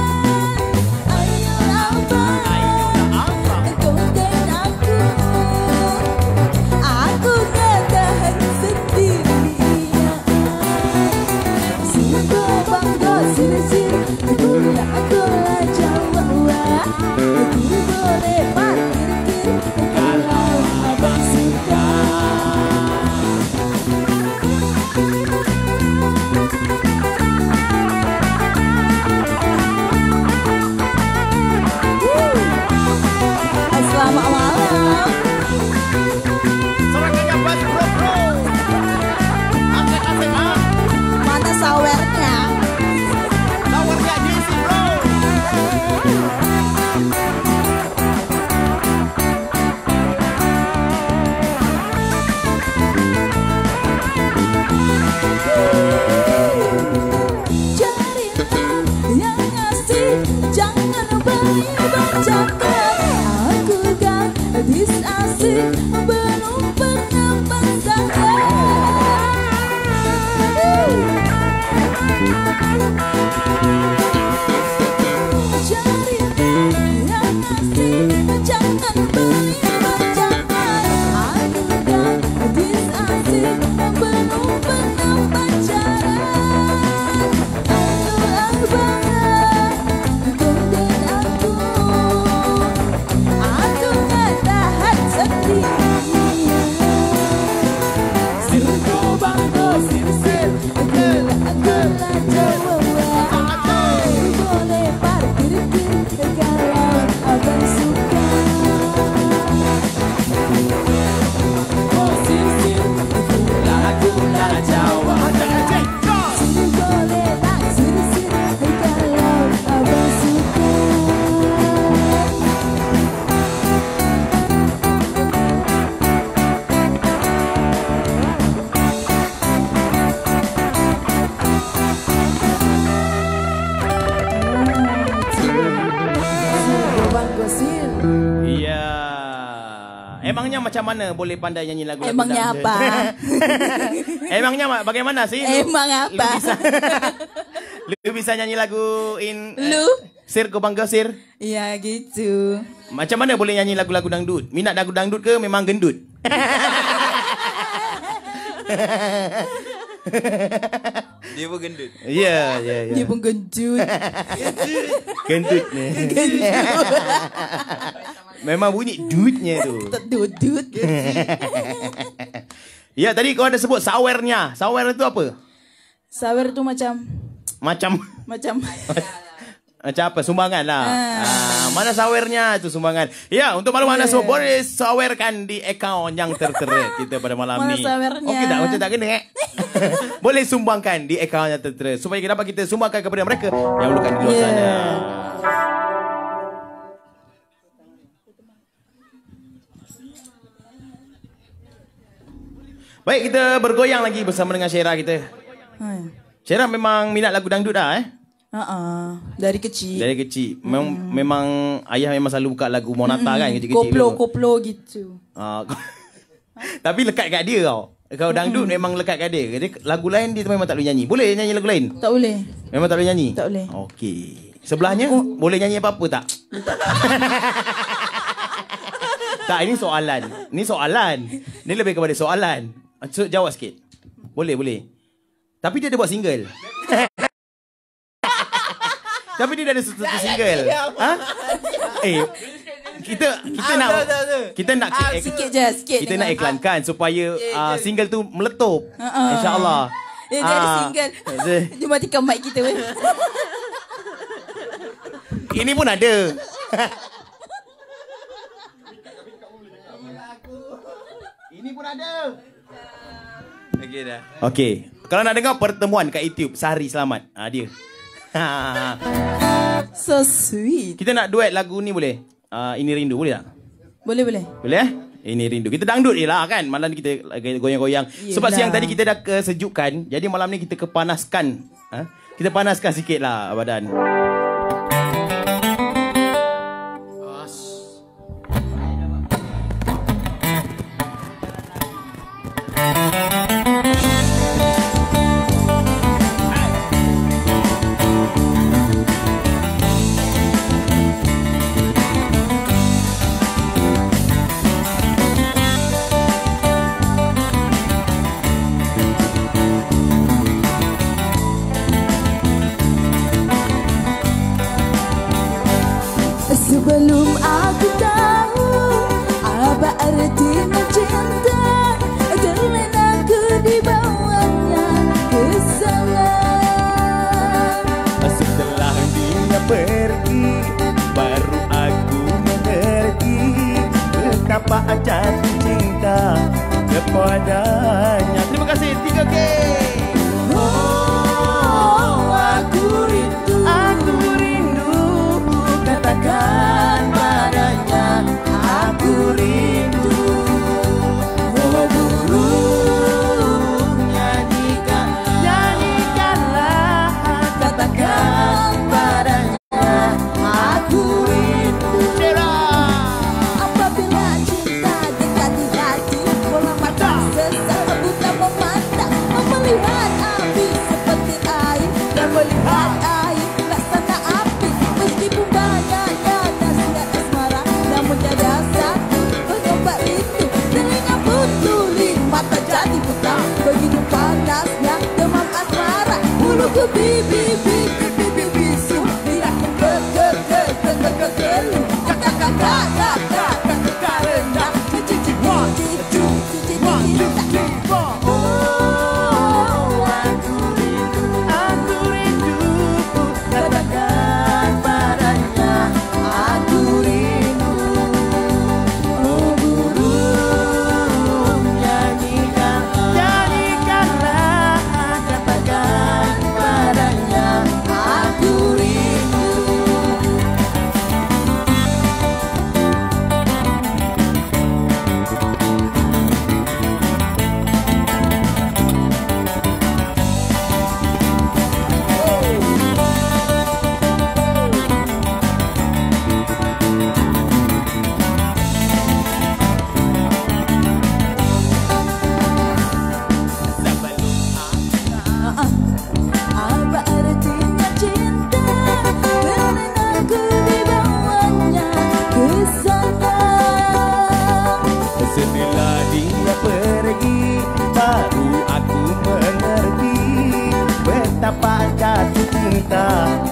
Selamat malam. Sorakannya mas bro bro. Asik-asik ah. Mana sawernya? Lawarnya Jesse bro. Emangnya macam mana boleh pandai nyanyi lagu-lagu Emangnya dangdut? apa? Emangnya bagaimana sih? Emang apa? Lu bisa, lu bisa nyanyi lagu in... Lu? Sir Gobang Sir? Ya gitu. Macam mana boleh nyanyi lagu-lagu dangdut? Minat lagu dangdut ke memang gendut? Dia pun gendut. Ya, ya, ya. Dia pun gendut. Gendut ni. Memang bunyi dutnya tu. Dudut. Ya, tadi kau ada sebut sawernya. Sawer itu apa? Sawer tu macam Macam macam macam apa? Sumbangan lah. Ah, mana sawernya itu sumbangan. Ya, untuk maklum anda semua boleh sawerkan di akaun yang tertera kita pada malam Mana ni. sawernya? Okey tak? Macam tak kena eh? Boleh sumbangkan di akaun yang tertera supaya kita dapat kita sumbangkan kepada mereka yang memerlukan di luar Yeah. sana. Baik, kita bergoyang lagi bersama dengan Syera kita. Ha. Syera memang minat lagu dangdut dah eh? Uh-uh. Dari kecil. Dari kecil. Memang, hmm. memang ayah memang selalu buka lagu Monata hmm. kan kecil-kecil Koplo, dulu. koplo gitu. Uh, tapi lekat kat dia tau. Kalau dangdut hmm. memang lekat kat dia. Jadi lagu lain dia memang tak boleh nyanyi. Boleh nyanyi lagu lain? Tak boleh. Memang tak boleh nyanyi? Tak boleh. Okey. Sebelahnya oh. boleh nyanyi apa-apa tak? Tak, ini soalan. Ini soalan. Ini lebih kepada soalan. So, jawab sikit. Boleh, boleh. Tapi dia ada buat single. Tapi dia dah ada satu single. Ha? Eh, kita kita nak kita nak Sikit je, sikit. kita nak iklankan supaya uh, single tu meletup. Uh-uh. InsyaAllah. Eh, dia ada Ah. single. Dia matikan mic kita. weh. Ini pun ada. Ini pun ada. Okey dah. Okey. Kalau nak dengar pertemuan kat YouTube, Sehari Selamat. Ah dia. So sweet. Kita nak duet lagu ni boleh? Uh, Ini Rindu boleh tak? Boleh, boleh. Boleh eh? Ini Rindu. Kita dangdut je lah kan. Malam ni kita goyang-goyang. Sebab siang tadi kita dah kesejukan. Jadi malam ni kita kepanaskan. Ha? Kita panaskan sikit lah badan. Sebelum aku tahu apa artinya cinta, terlena aku dibawanya ke sana. Setelah dia pergi, baru aku mengerti betapa jatuh cinta kepadanya. Terima kasih tiga K. Oh, aku rindu, Aku rindu, katakan padanya, aku rindu. Oh burung, nyanyikan, nyanyikanlah, katakan padanya, aku rindu. Apabila cinta dekat di hati, bola mata sesal buta memandang, melihat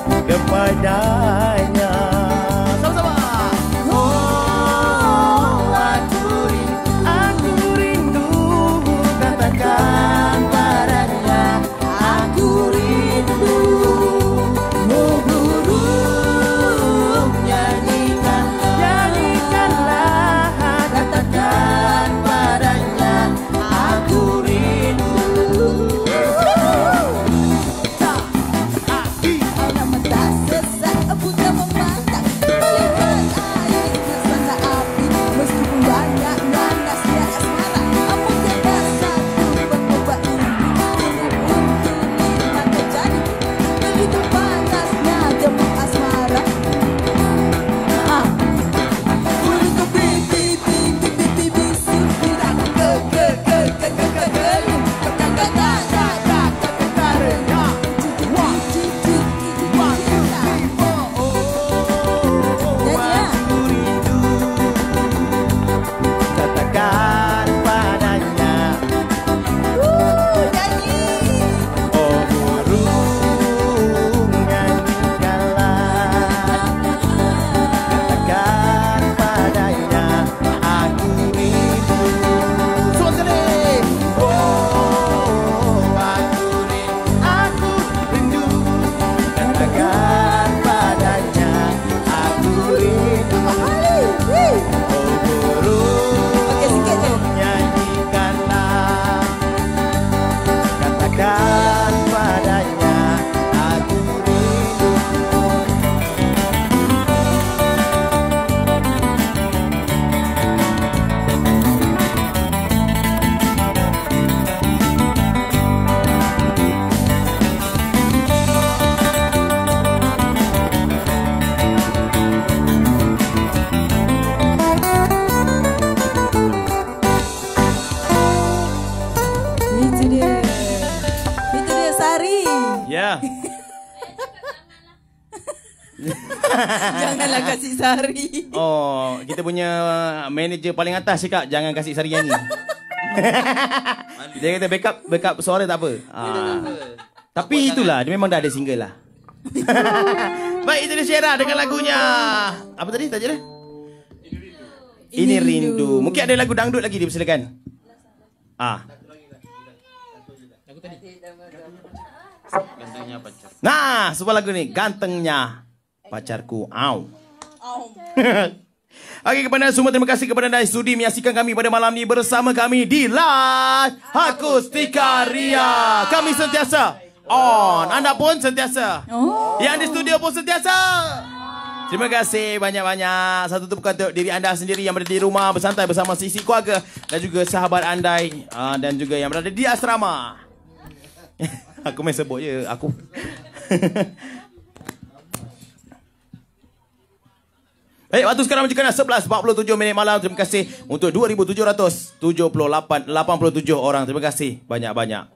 kepadanya. Sama-sama. Oh, aku rindu, aku rindu, katakan padanya, aku rindu. Oh, burung, nyanyikanlah, nyanyikanlah, katakan padanya, aku rindu. Alam mata sesak, buta memandang, melihat air tersangka api. Meskipun banyak nanasnya asmara, namun tiada satu berubah ini. Ini pun kini terjadi, begitu panasnya gemuk asmara. Ah, untuk pipi pipi pipi bisu, tidak ke ke ke ke ke ke gelung, ke ke ke ke ke ke ke karena. Wah, cici cici Aku rindu, katakan padanya, oh burung, nyanyikanlah, katakan padanya, aku rindu. Suasana, oh aku rindu, aku rindu, katakan padanya, aku rindu. Oh burung, nyanyikanlah, katakan padanya, aku rindu. Itu dia. Itu dia Sari. Ya. Janganlah kasih Sari. Oh, kita punya manager paling atas cakap jangan kasih Sari nyanyi. Dia kata backup backup suara tak apa. Ah. Tapi itulah, dia memang dah ada single lah. Baik, itu dia Syera dengan lagunya. Apa tadi tajuk dia? Ini rindu. Mungkin ada lagu dangdut lagi, dipersilakan. Ah. Gantengnya pacar. Nah, sebuah lagu ni, Gantengnya Pacarku. Au. Okey, kepada semua terima kasih kepada anda sudi menyaksikan kami pada malam ni bersama kami di Live Akustika Ria. Kami sentiasa on, anda pun sentiasa. Oh. Yang di studio pun sentiasa. Terima kasih banyak-banyak. Satu tepukan untuk diri anda sendiri yang berada di rumah bersantai bersama sisi keluarga dan juga sahabat andai uh, dan juga yang berada di asrama. Aku main sebut je aku. Baik, waktu sekarang menunjukkan sebelas empat puluh tujuh minit malam. Terima kasih untuk dua ribu tujuh ratus tujuh puluh lapan, lapan puluh tujuh orang. Terima kasih banyak-banyak.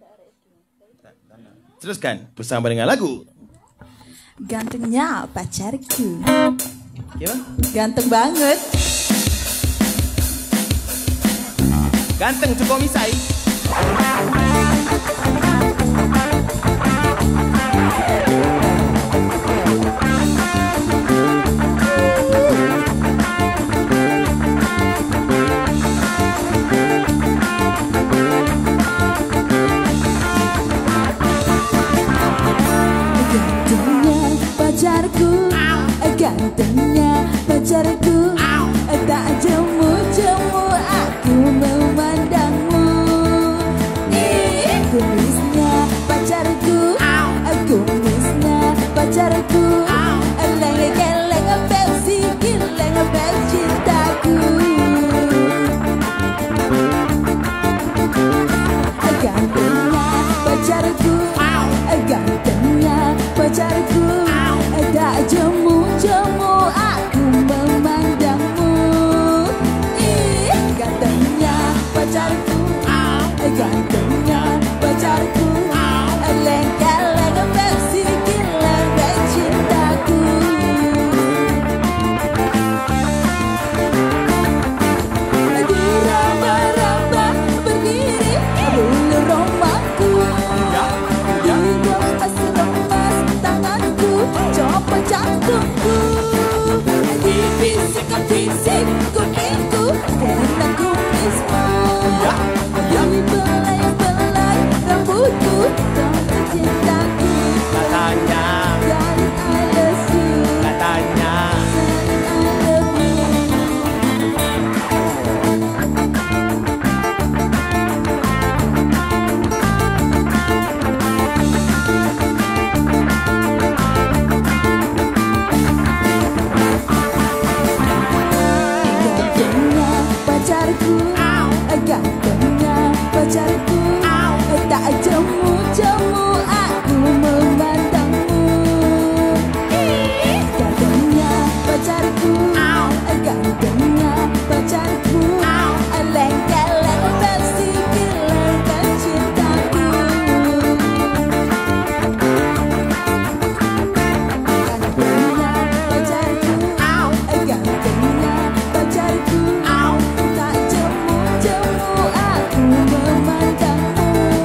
Teruskan bersama dengan lagu Gantengnya pacarku. ya, Ganteng banget. Ganteng cukup misai. Gantengnya pacarku, tak jemu-jemu aku memandangmu. Ih, kumisnya pacarku, kumisnya pacarku, leng-leng Pepsi, leng Pepsi cintaku. Gantengnya pacarku, gantengnya pacarku, tak jemu-jemu aku memandangmu. Ih, gantengnya pacarku, gantengnya pacarku, leng-leng Pepsi, leng cintaku. Di raba-raba berdiri bulu romaku, di atas lemas tanganku. kuning, kuningku karena kumismu. Dibelai-belai rambutku untuk cintaku. Katanya, Darling I love you, katanya. darling I Gantengnya pacarku, gantengnya pacarku, tak jemu-jemu aku memandangmu. Gantengnya pacarku, gantengnya pacarku, lengket-lengket sikit lengket cintaku. Gantengnya pacarku, gantengnya pacarku, tak jemu-jemu aku memandangmu.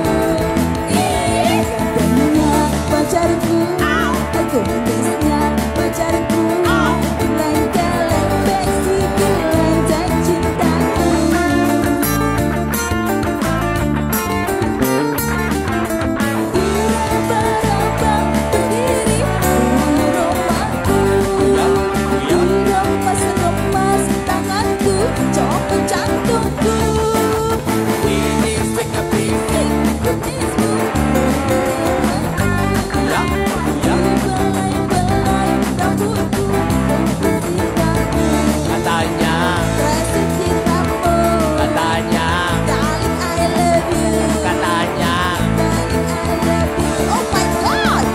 Gantengnya pacarku, kumisnya pacarku, lengket-lengket sikit lengket cintaku. Diraba-raba berdiri di rumahku, diremas-remas tanganku, copot jantungku. Bisik-bisik kumismu, dibelai-belai rambutku untuk cintaku. Katanya, Kasih cintamu, katanya, darling I love you, katanya. darling I love you. Oh my God!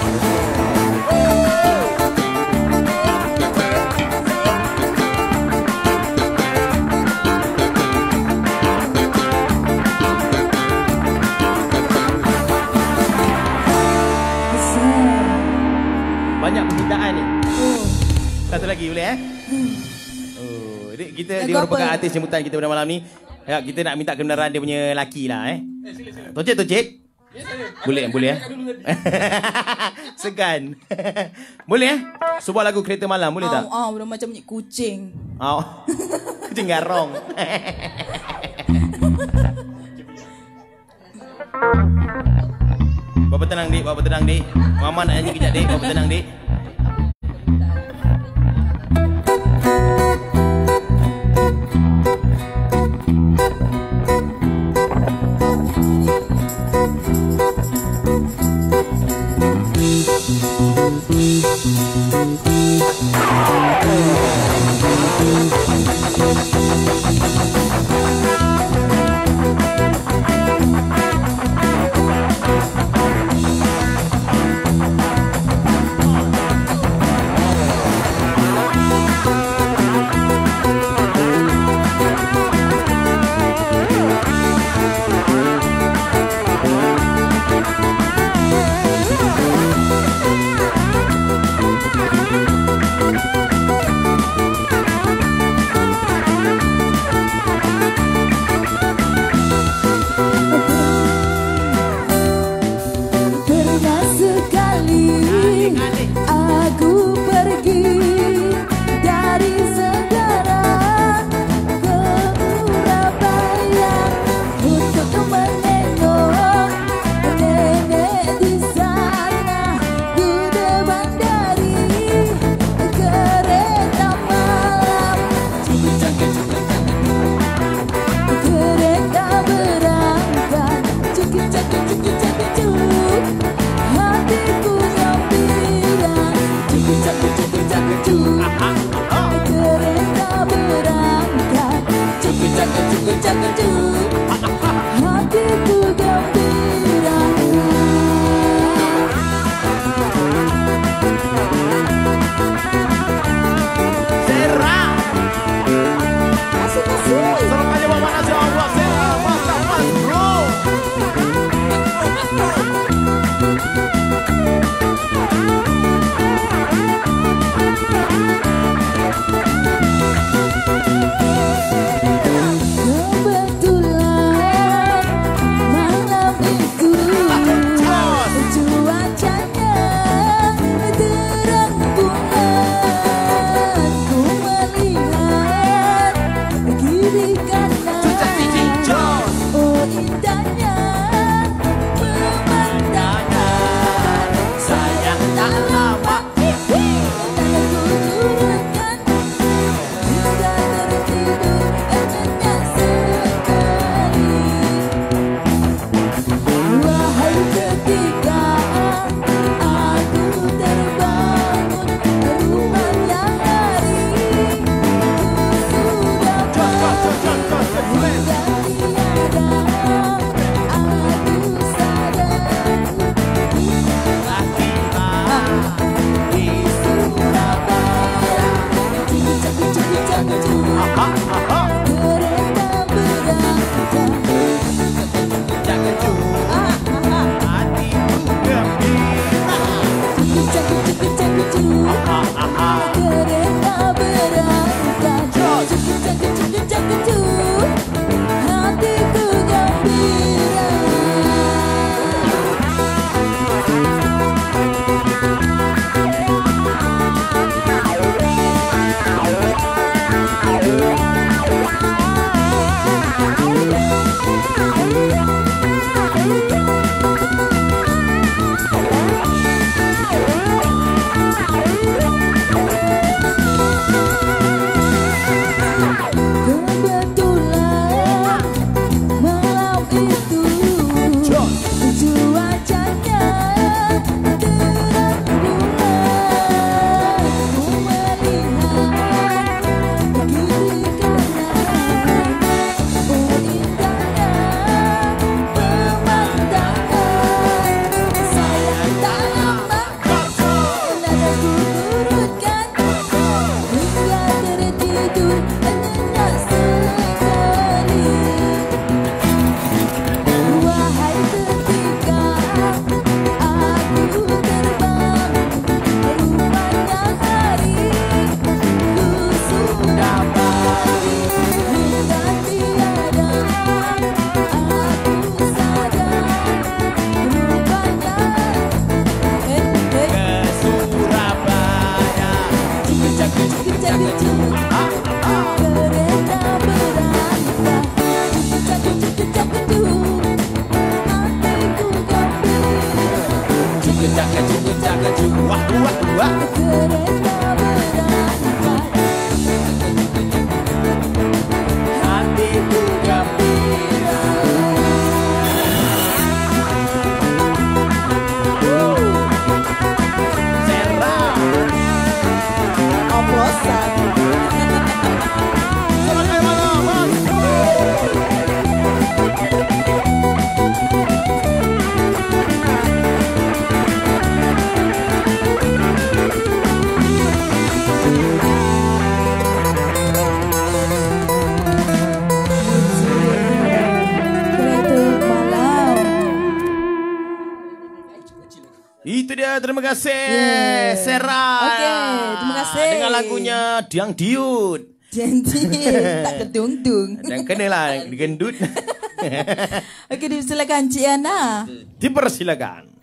Banyak permintaan ni. Satu lagi boleh eh? Oh, ini kita Lagu dia merupakan apa? artis jemputan kita pada malam ni. Ya, kita nak minta kebenaran dia punya laki lah eh. Tocek, tocek. Boleh, boleh eh? Segan. Boleh eh? Sebuah lagu Kereta Malam boleh tak? Ah, udah macam bunyi kucing. Oh. Kucing garong. Bapa tenang dik, bapa tenang dik. Mama nak nyanyi kejap dik, bapa tenang dik. Pernah sekali aku pergi dari Segara ke Surabaya untuk menengok nenek di sana di depan dari kereta malam. Kereta berangkat, cekik-cekik-cekik-cekik-cuk. Hatiku gembira, cekik-cekik-cekik-cekik-cuk. Kereta berangkat, cekik-cekik-cekik-cekik-cuk. Hatiku gembira. Serah. Kasih-kasih. Selamat pagi Bapak Nasir Allah. Serah. Masa mas bro. Kebetulan Itu dia, terima kasih Yeah. Sarah. Okey, terima kasih. Dengan lagunya Diang Diut. Janji tak kedung-dung. Jangan kenalah digendut. Okey, silakan Cik Ana. Dipersilakan.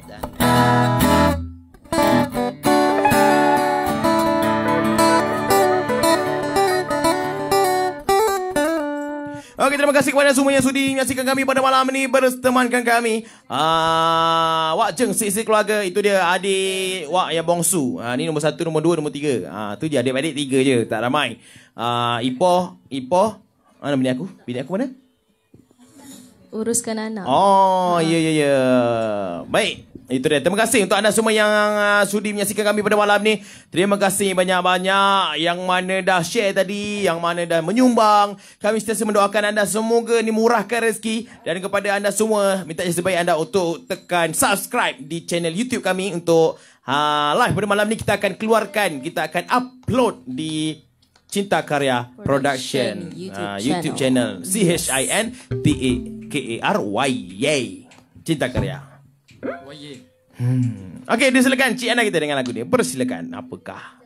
Okey, terima kasih kepada semua yang sudi menyaksikan kami pada malam ini, bertemankan kami. Ah, Wak Cheng, sisi keluarga, itu dia adik Wak yang bongsu. Ah, ni nombor satu, nombor dua, nombor tiga. Ah, tu je adik-adik tiga je, tak ramai. Ah, Ipoh, Ipoh, mana bini aku? Bini aku mana? Uruskan anak. Oh, ya, ya, ya. Baik, itu dia. Terima kasih untuk anda semua yang uh, sudi menyaksikan kami pada malam ni. Terima kasih banyak-banyak yang mana dah share tadi, yang mana dah menyumbang. Kami sentiasa mendoakan anda semoga ni murahkan rezeki. Dan kepada anda semua, minta sebaik anda untuk tekan subscribe di channel YouTube kami untuk uh, live pada malam ni. Kita akan keluarkan, kita akan upload di Cinta Karya Production, Production YouTube, uh, channel. YouTube channel. C H I N T A K A R Y Y. Cinta Karya. Hmm. Okey, disilakan Cik Ana kita dengan lagu ni. Persilakan. Apakah?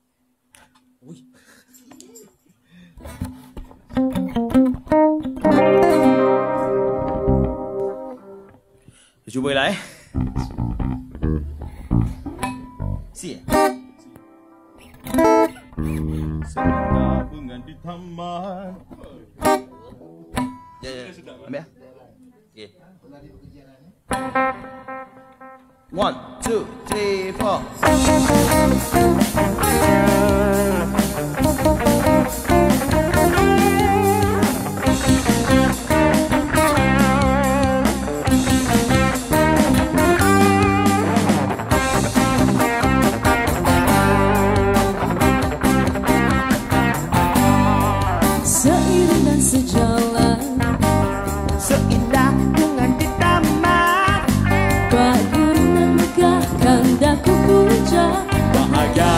Cubalah eh. Si. Senang bunga di taman. Ya, ya. Ambil. Okey. One, two, three, four. Seiring dan sejalan, Seindah bunga di taman. bagai megahkan daku puja. Bahagia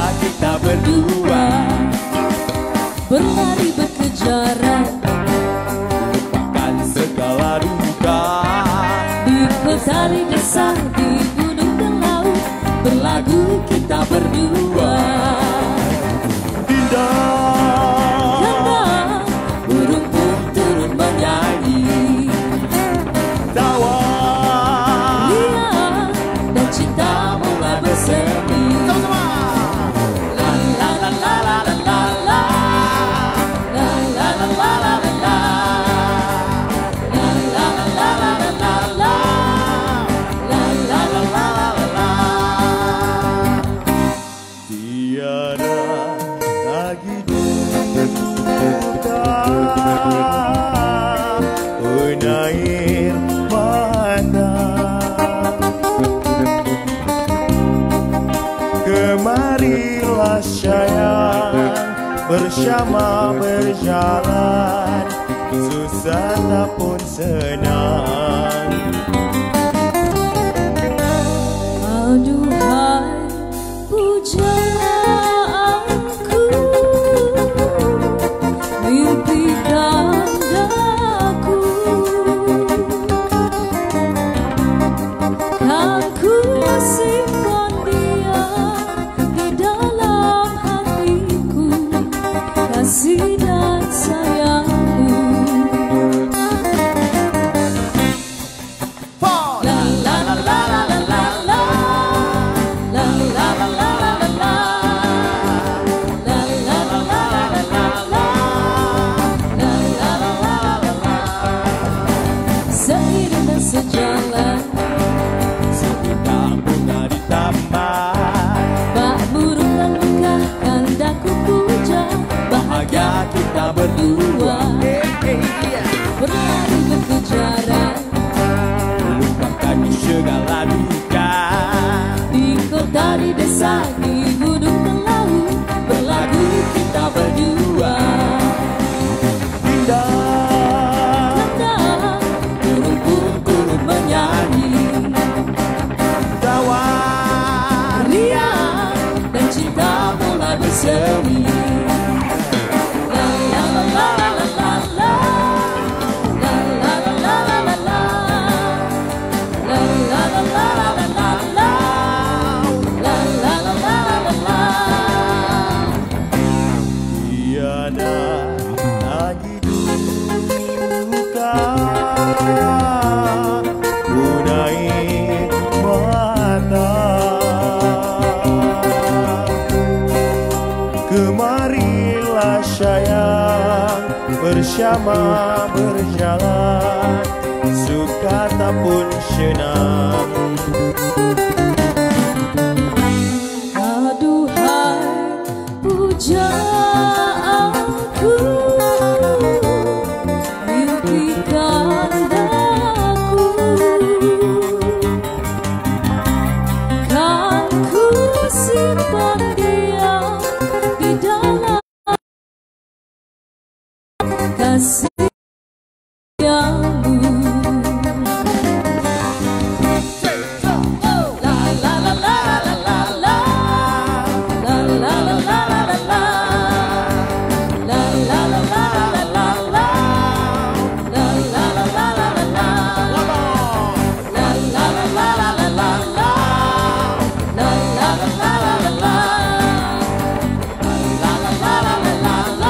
Tiada lagi duka penair mata. Kemarilah sayang bersama berjalan, susah tak pun senang. Aduhai pujaanku, mimpi gandaku, kan ku simpan dia di dalam hatiku, kasih dan sayangku. La la la la la la la la. La la la la la la la. La la la la la la la. La la la la la la. Seiring dan sejalan, Sejuta bunga di taman, bak burung dan megah kandaku puja, bahagia kita berdua. berlari berkejaran Lupakan segala duka, di kota, di desa, di gunung dan laut, berlagu kita berdua. indah Tanda burung pun turut menyanyi, tawa riang dan cinta mulai bersemi. La la la la la la la. La la la la la la la. La la la la la la la la. La la la la la la la. tiada lagi duka penair mata. Kemarilah sayang bersama berjalan, suka tak pun senang. Aduhai pujaanku, mimpi gandaku, kan ku simpan dia di dalam kasih sayangmu. La la la la la la la. La la la la la la la. La la la la la la la. La la la la la la la. La la la la la la la la. La la la la la la la. La la la la la la la.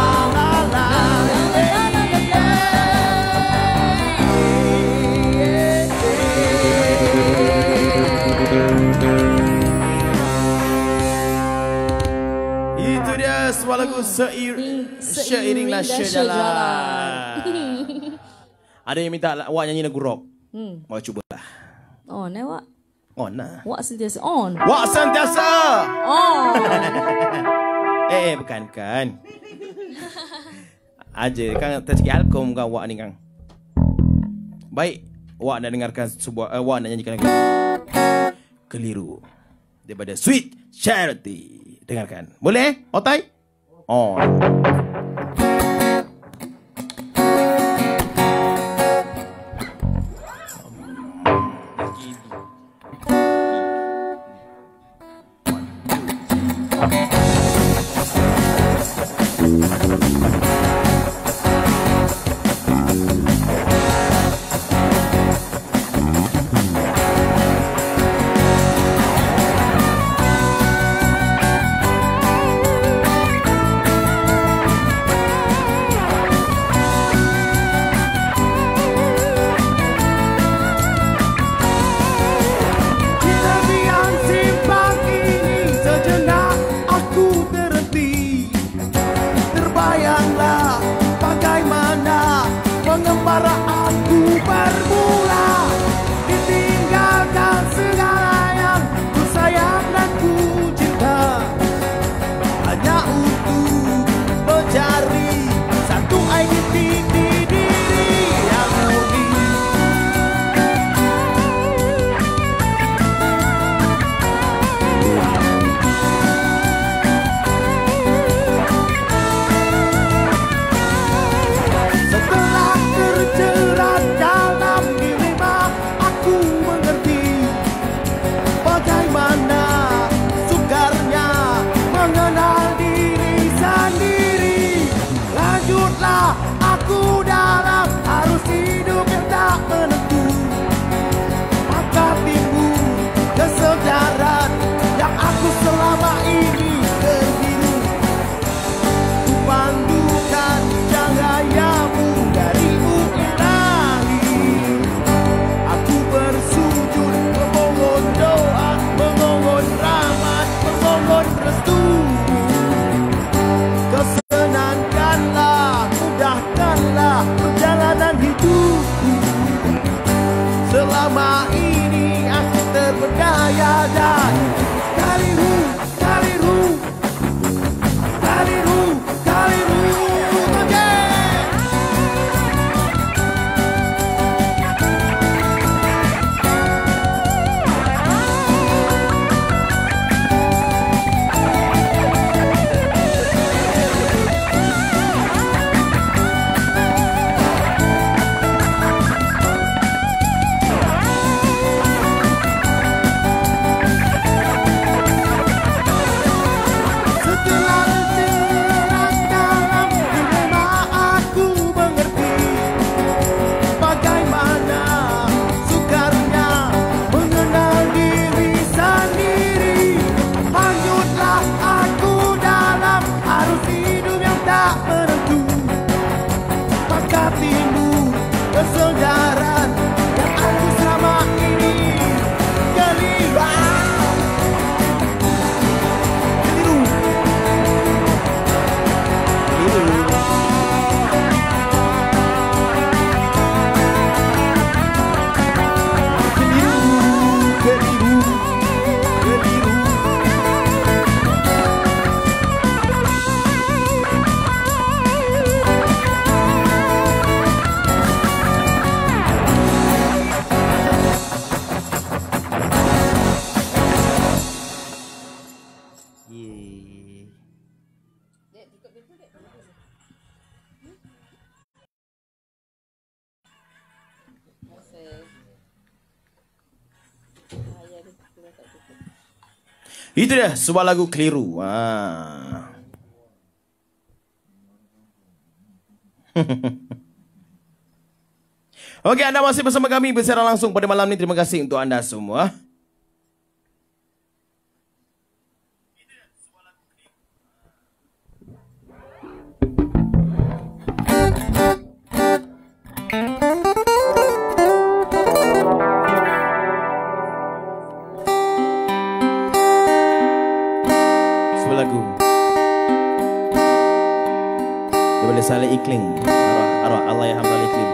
Itu dia sebuah lagu seir, seiringlah sejalan. Ada yang minta awak nyanyi lagu rock. Hmm. Mau cubalah. On eh wak. On lah. Wak sentiasa on. Wak sentiasa. On. Eh, eh bukan kan. Aja kan tercik alkom kan wak ni kan. Baik, wak nak dengarkan sebuah uh, wak nak nyanyikan lagu Keliru daripada Sweet Charity. Dengarkan. Boleh? Otai? On. Kita biar simpang ini sejenak. Aku Itu dia sebuah lagu keliru. Ah. Oke, Anda masih bersama kami bersiaran langsung pada malam ini. Terima kasih untuk Anda semua. Sebuah lagu daripada Saleh Iklim. Arwah, arwah Allah yang hamdal Iklim.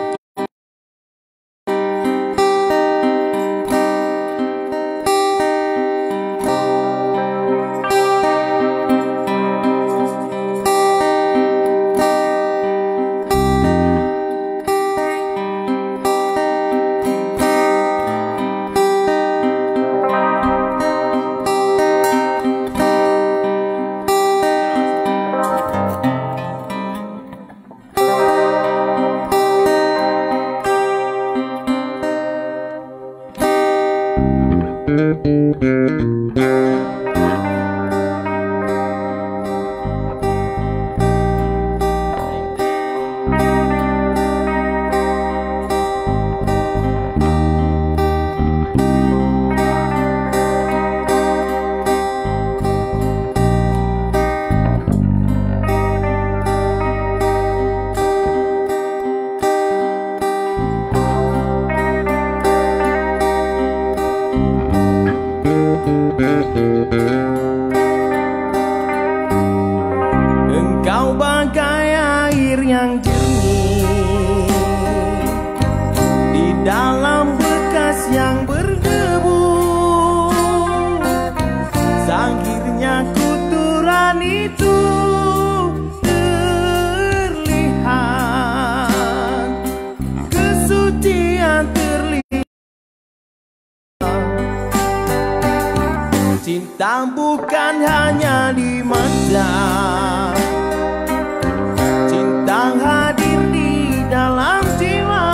Engkau bagai air yang jernih di dalam bekas yang berdebu. Akhirnya kotoran itu terlihat, kesucian terlihat. Cinta bukan hanya di mata, cinta hadir di dalam jiwa.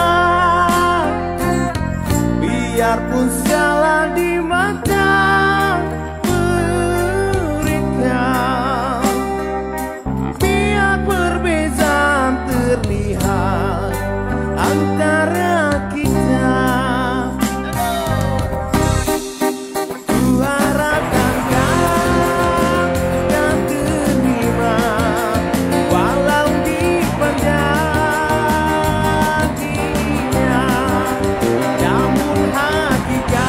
Biarpun salah di mata mereka, biar perbezaan terlihat antara kita. Hati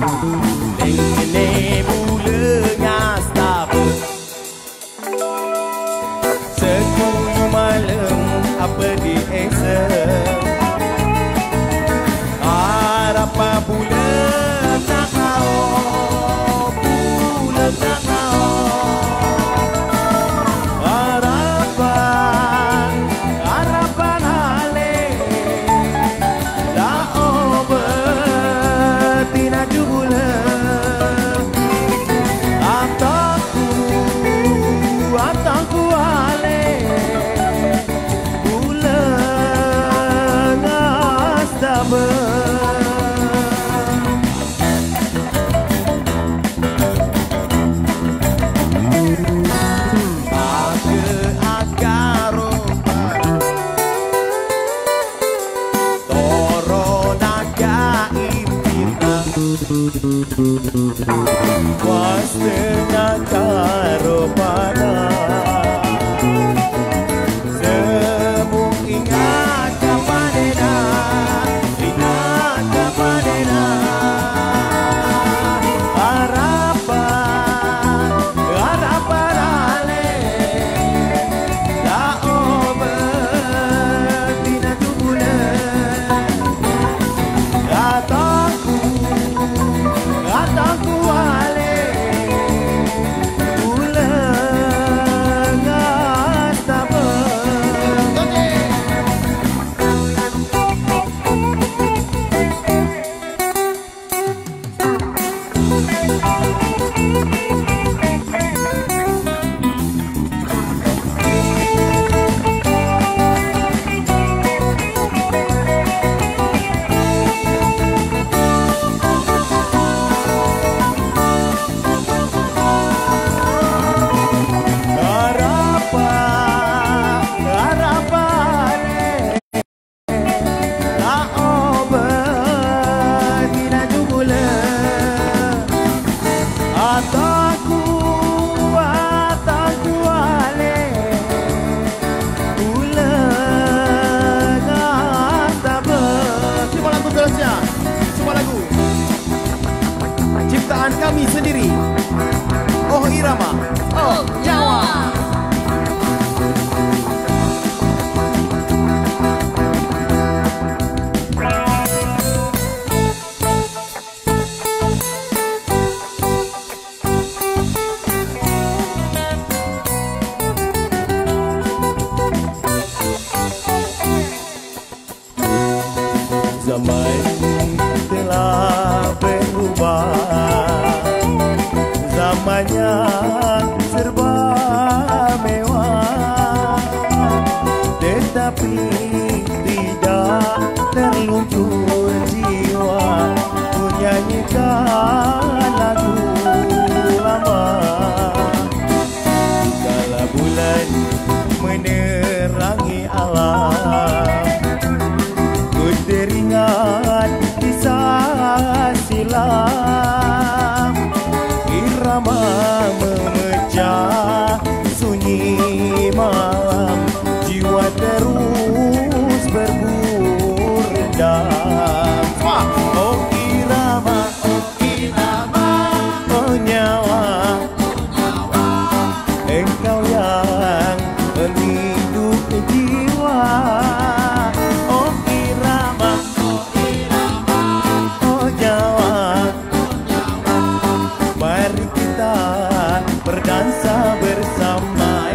Lene mulanya stapa Sekulu malam apa di esok Harapa bulan tak kau Bulan tak kau Harapan Harapan hale Tak obat Tina jubulan Ataku Ataku hale Bulan Astaba Wastena karo pada Semung ingat kapanena Ingat kapanena Harapan Harapan ale Tak obat Tina tubulan Kataku Kataku ale Bulan Astaba ciptaan kami sendiri. Oh irama, oh nyawa. Zaman telah berubah, zamannya serba mewah, tetapi tidak terluntur jiwa menyanyikan lagu lama. Kala bulan menerangi alam, teringat kisah silam, irama memecah sunyi malam, jiwa terus bergurindam. Oh irama, oh irama, oh nyawa, engkau yang menghidup jiwa. Berdansa bersama.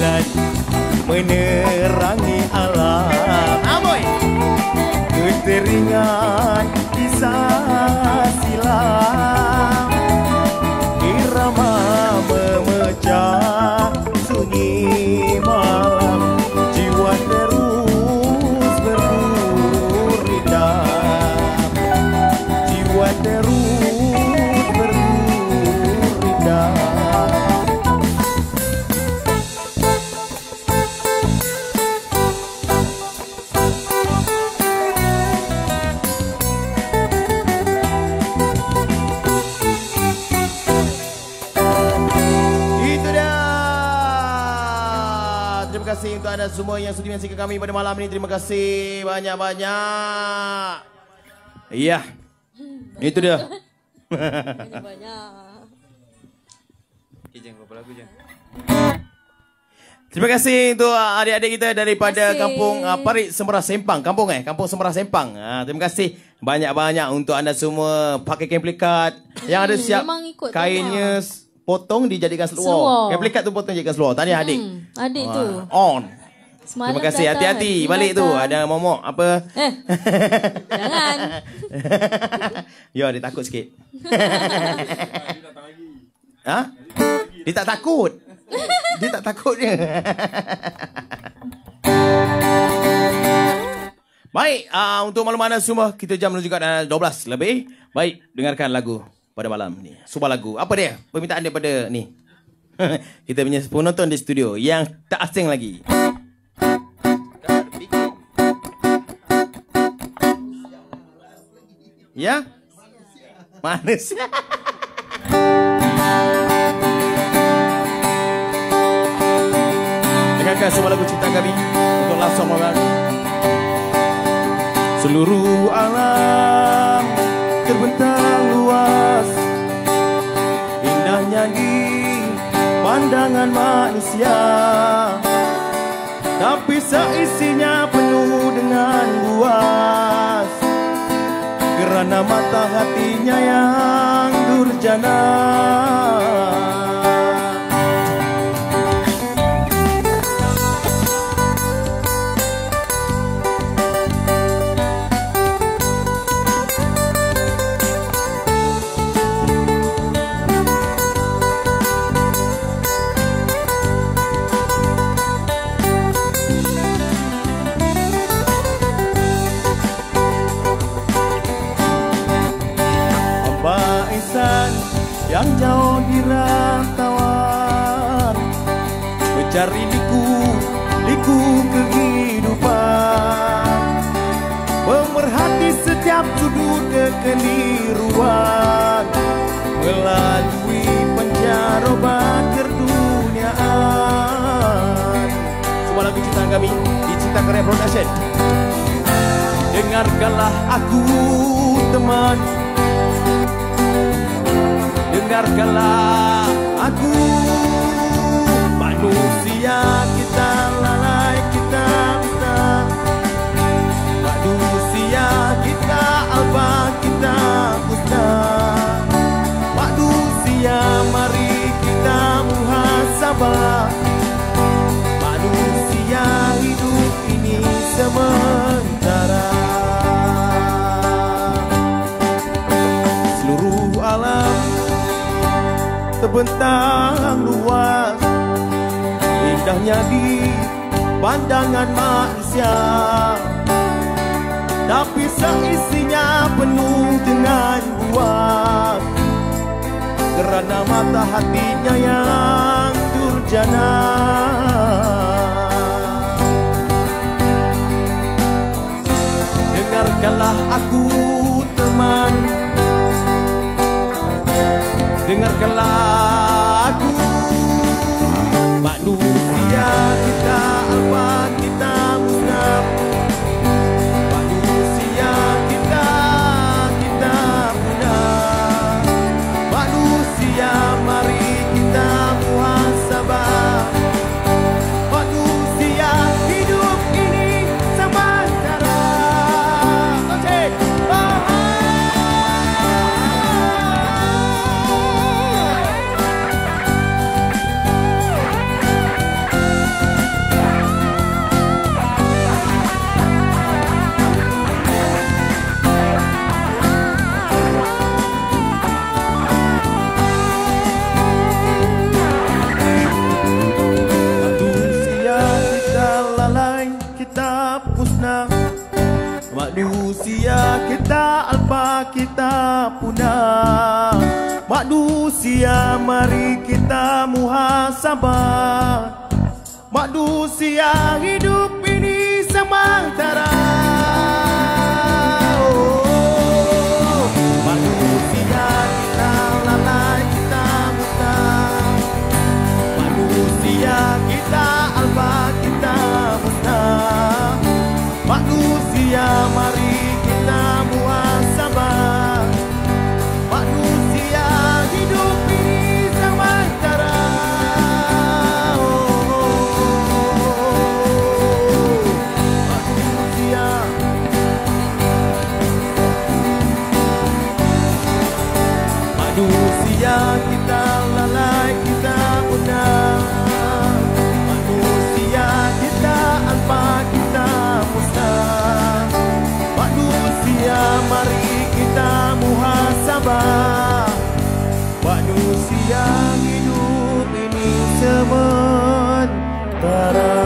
Menerangi alam, Amoy. iringan kisah silam, irama memecah sunyi malam, jiwa terus bergurindam, jiwa terus bergurindam. Terima kasih untuk anda semua yang sudi menyaksikan kami pada malam ini. Terima kasih banyak-banyak. Iya. Itu dia. Banyak. Ijeng kau lagu jeng. Terima kasih untuk adik-adik kita daripada Terima kasih. kampung uh, Parit Semerah Sempang. Kampung eh, Kampung Semerah Sempang. Uh, terima kasih banyak-banyak untuk anda semua pakai kain pelikat yang ada siap memang ikut kainnya s- potong dijadikan seluar. Seluar. Kain pelikat tu potong dijadikan seluar. Tahniah adik. Hmm, adik Wah, tu. On. Semalam Terima kasih. datang, Hati-hati hari balik tu. datang. Ada momok apa? Eh, jangan. Ya, dia takut sikit. Ha? Dia tak takut. Dia tak takut je. Baik, uh, untuk malam anda semua, kita jam menunjukkan uh, dua belas lebih. Baik, dengarkan lagu pada malam ni. Sebuah lagu. Apa dia? Permintaan daripada ni. Kita punya penonton di studio yang tak asing lagi. Ya? Mana sih? Dengarkan semua lagu cinta kami untuk langsung malam. Seluruh alam terbentang luas, indahnya di pandangan manusia, tapi seisinya penuh dengan buas, kerana mata hatinya yang durjana. Yang jauh di rantauan, mencari liku, liku kehidupan, memerhati setiap sudut kekeliruan, melalui penjaruban keduniaan. Semua lagu ciptaan kami di Cinta Karya Production. Dengarkanlah aku teman, dengarkanlah aku, manusia kita lalai, kita buta, manusia kita alba, kita buta, manusia mari kita muhasabah, manusia hidup ini sementara. Seluruh alam terbentang luas, indahnya di pandangan manusia, tapi seisinya penuh dengan buas, kerana mata hatinya yang durjana. Dengarkanlah aku teman, dengarkanlah aku, manusia kita alfa, kita musnah, manusia kita, kita punah, manusia mari kita muhasabah, manusia hidup ini sementara. Okay. Oh, oh. alfa kita punah. Manusia mari kita muhasabah. Manusia hidup ini sementara. Oh, manusia kita lalai kita musnah. Manusia kita alfa kita musnah. Manusia mari kita muhasabah. Manusia hidup ini sementara. Manusia Manusia kita lalai kita punah. Manusia kita alfa kita musnah. Manusia mari kita muhasabah. Manusia hidup ini sementara.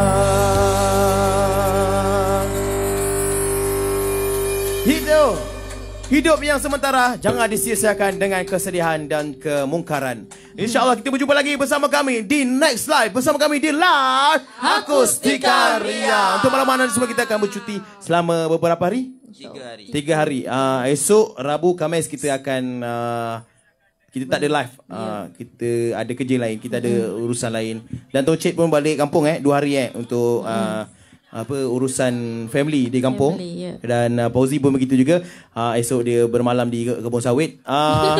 Hidup Hidup yang sementara jangan disia-siakan dengan kesedihan dan kemungkaran. InsyaAllah kita berjumpa lagi bersama kami di next live. Bersama kami di Live Akustika Ria. Untuk malam mana semua kita akan bercuti selama beberapa hari? Tiga hari. Tiga hari. Uh, esok Rabu Khamis kita akan uh, kita tak ada live. Uh, kita ada kerja lain, kita ada urusan lain. Dan Tok Cik pun balik kampung eh dua hari eh untuk uh, apa urusan family di kampung. Family, yeah. Dan uh, Fauzi pun begitu juga. Uh, esok dia bermalam di kebun sawit. Uh,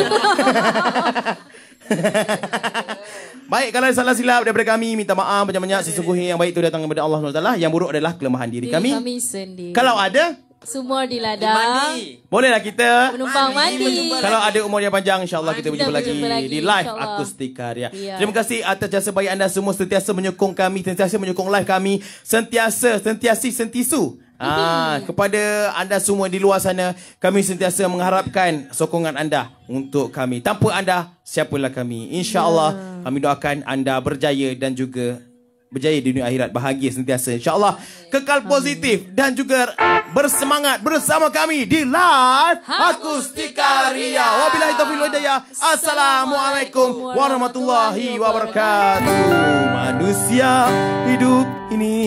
Baik, kalau ada salah silap daripada kami, minta maaf banyak-banyak. Sesungguhnya yang baik itu datang daripada Allah subhanahu wa taala. Yang buruk adalah kelemahan diri, Diri kami. kami sendiri. Kalau ada, Semua di ladang. Mandi. bolehlah kita. Menumpang mandi. Kalau ada umur yang panjang, insyaAllah kita berjumpa lagi, berjumpa lagi, di Live insyaAllah. Akustika Ria. Ya. Terima kasih atas jasa baik anda semua sentiasa menyokong kami, sentiasa menyokong live kami, sentiasa, sentiasi, sentisu. Ah, kepada anda semua di luar sana, kami sentiasa mengharapkan sokongan anda untuk kami. Tanpa anda, siapalah kami. InsyaAllah kami doakan anda berjaya dan juga berjaya di dunia akhirat, bahagia sentiasa insyaAllah, kekal positif dan juga bersemangat bersama kami di Live Akustika Ria. Wabillahi taufiq wal hidayah. Assalamualaikum warahmatullahi wabarakatuh. Manusia hidup ini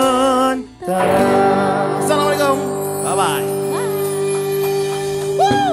sementara. Assalamualaikum. Bye bye. Woo!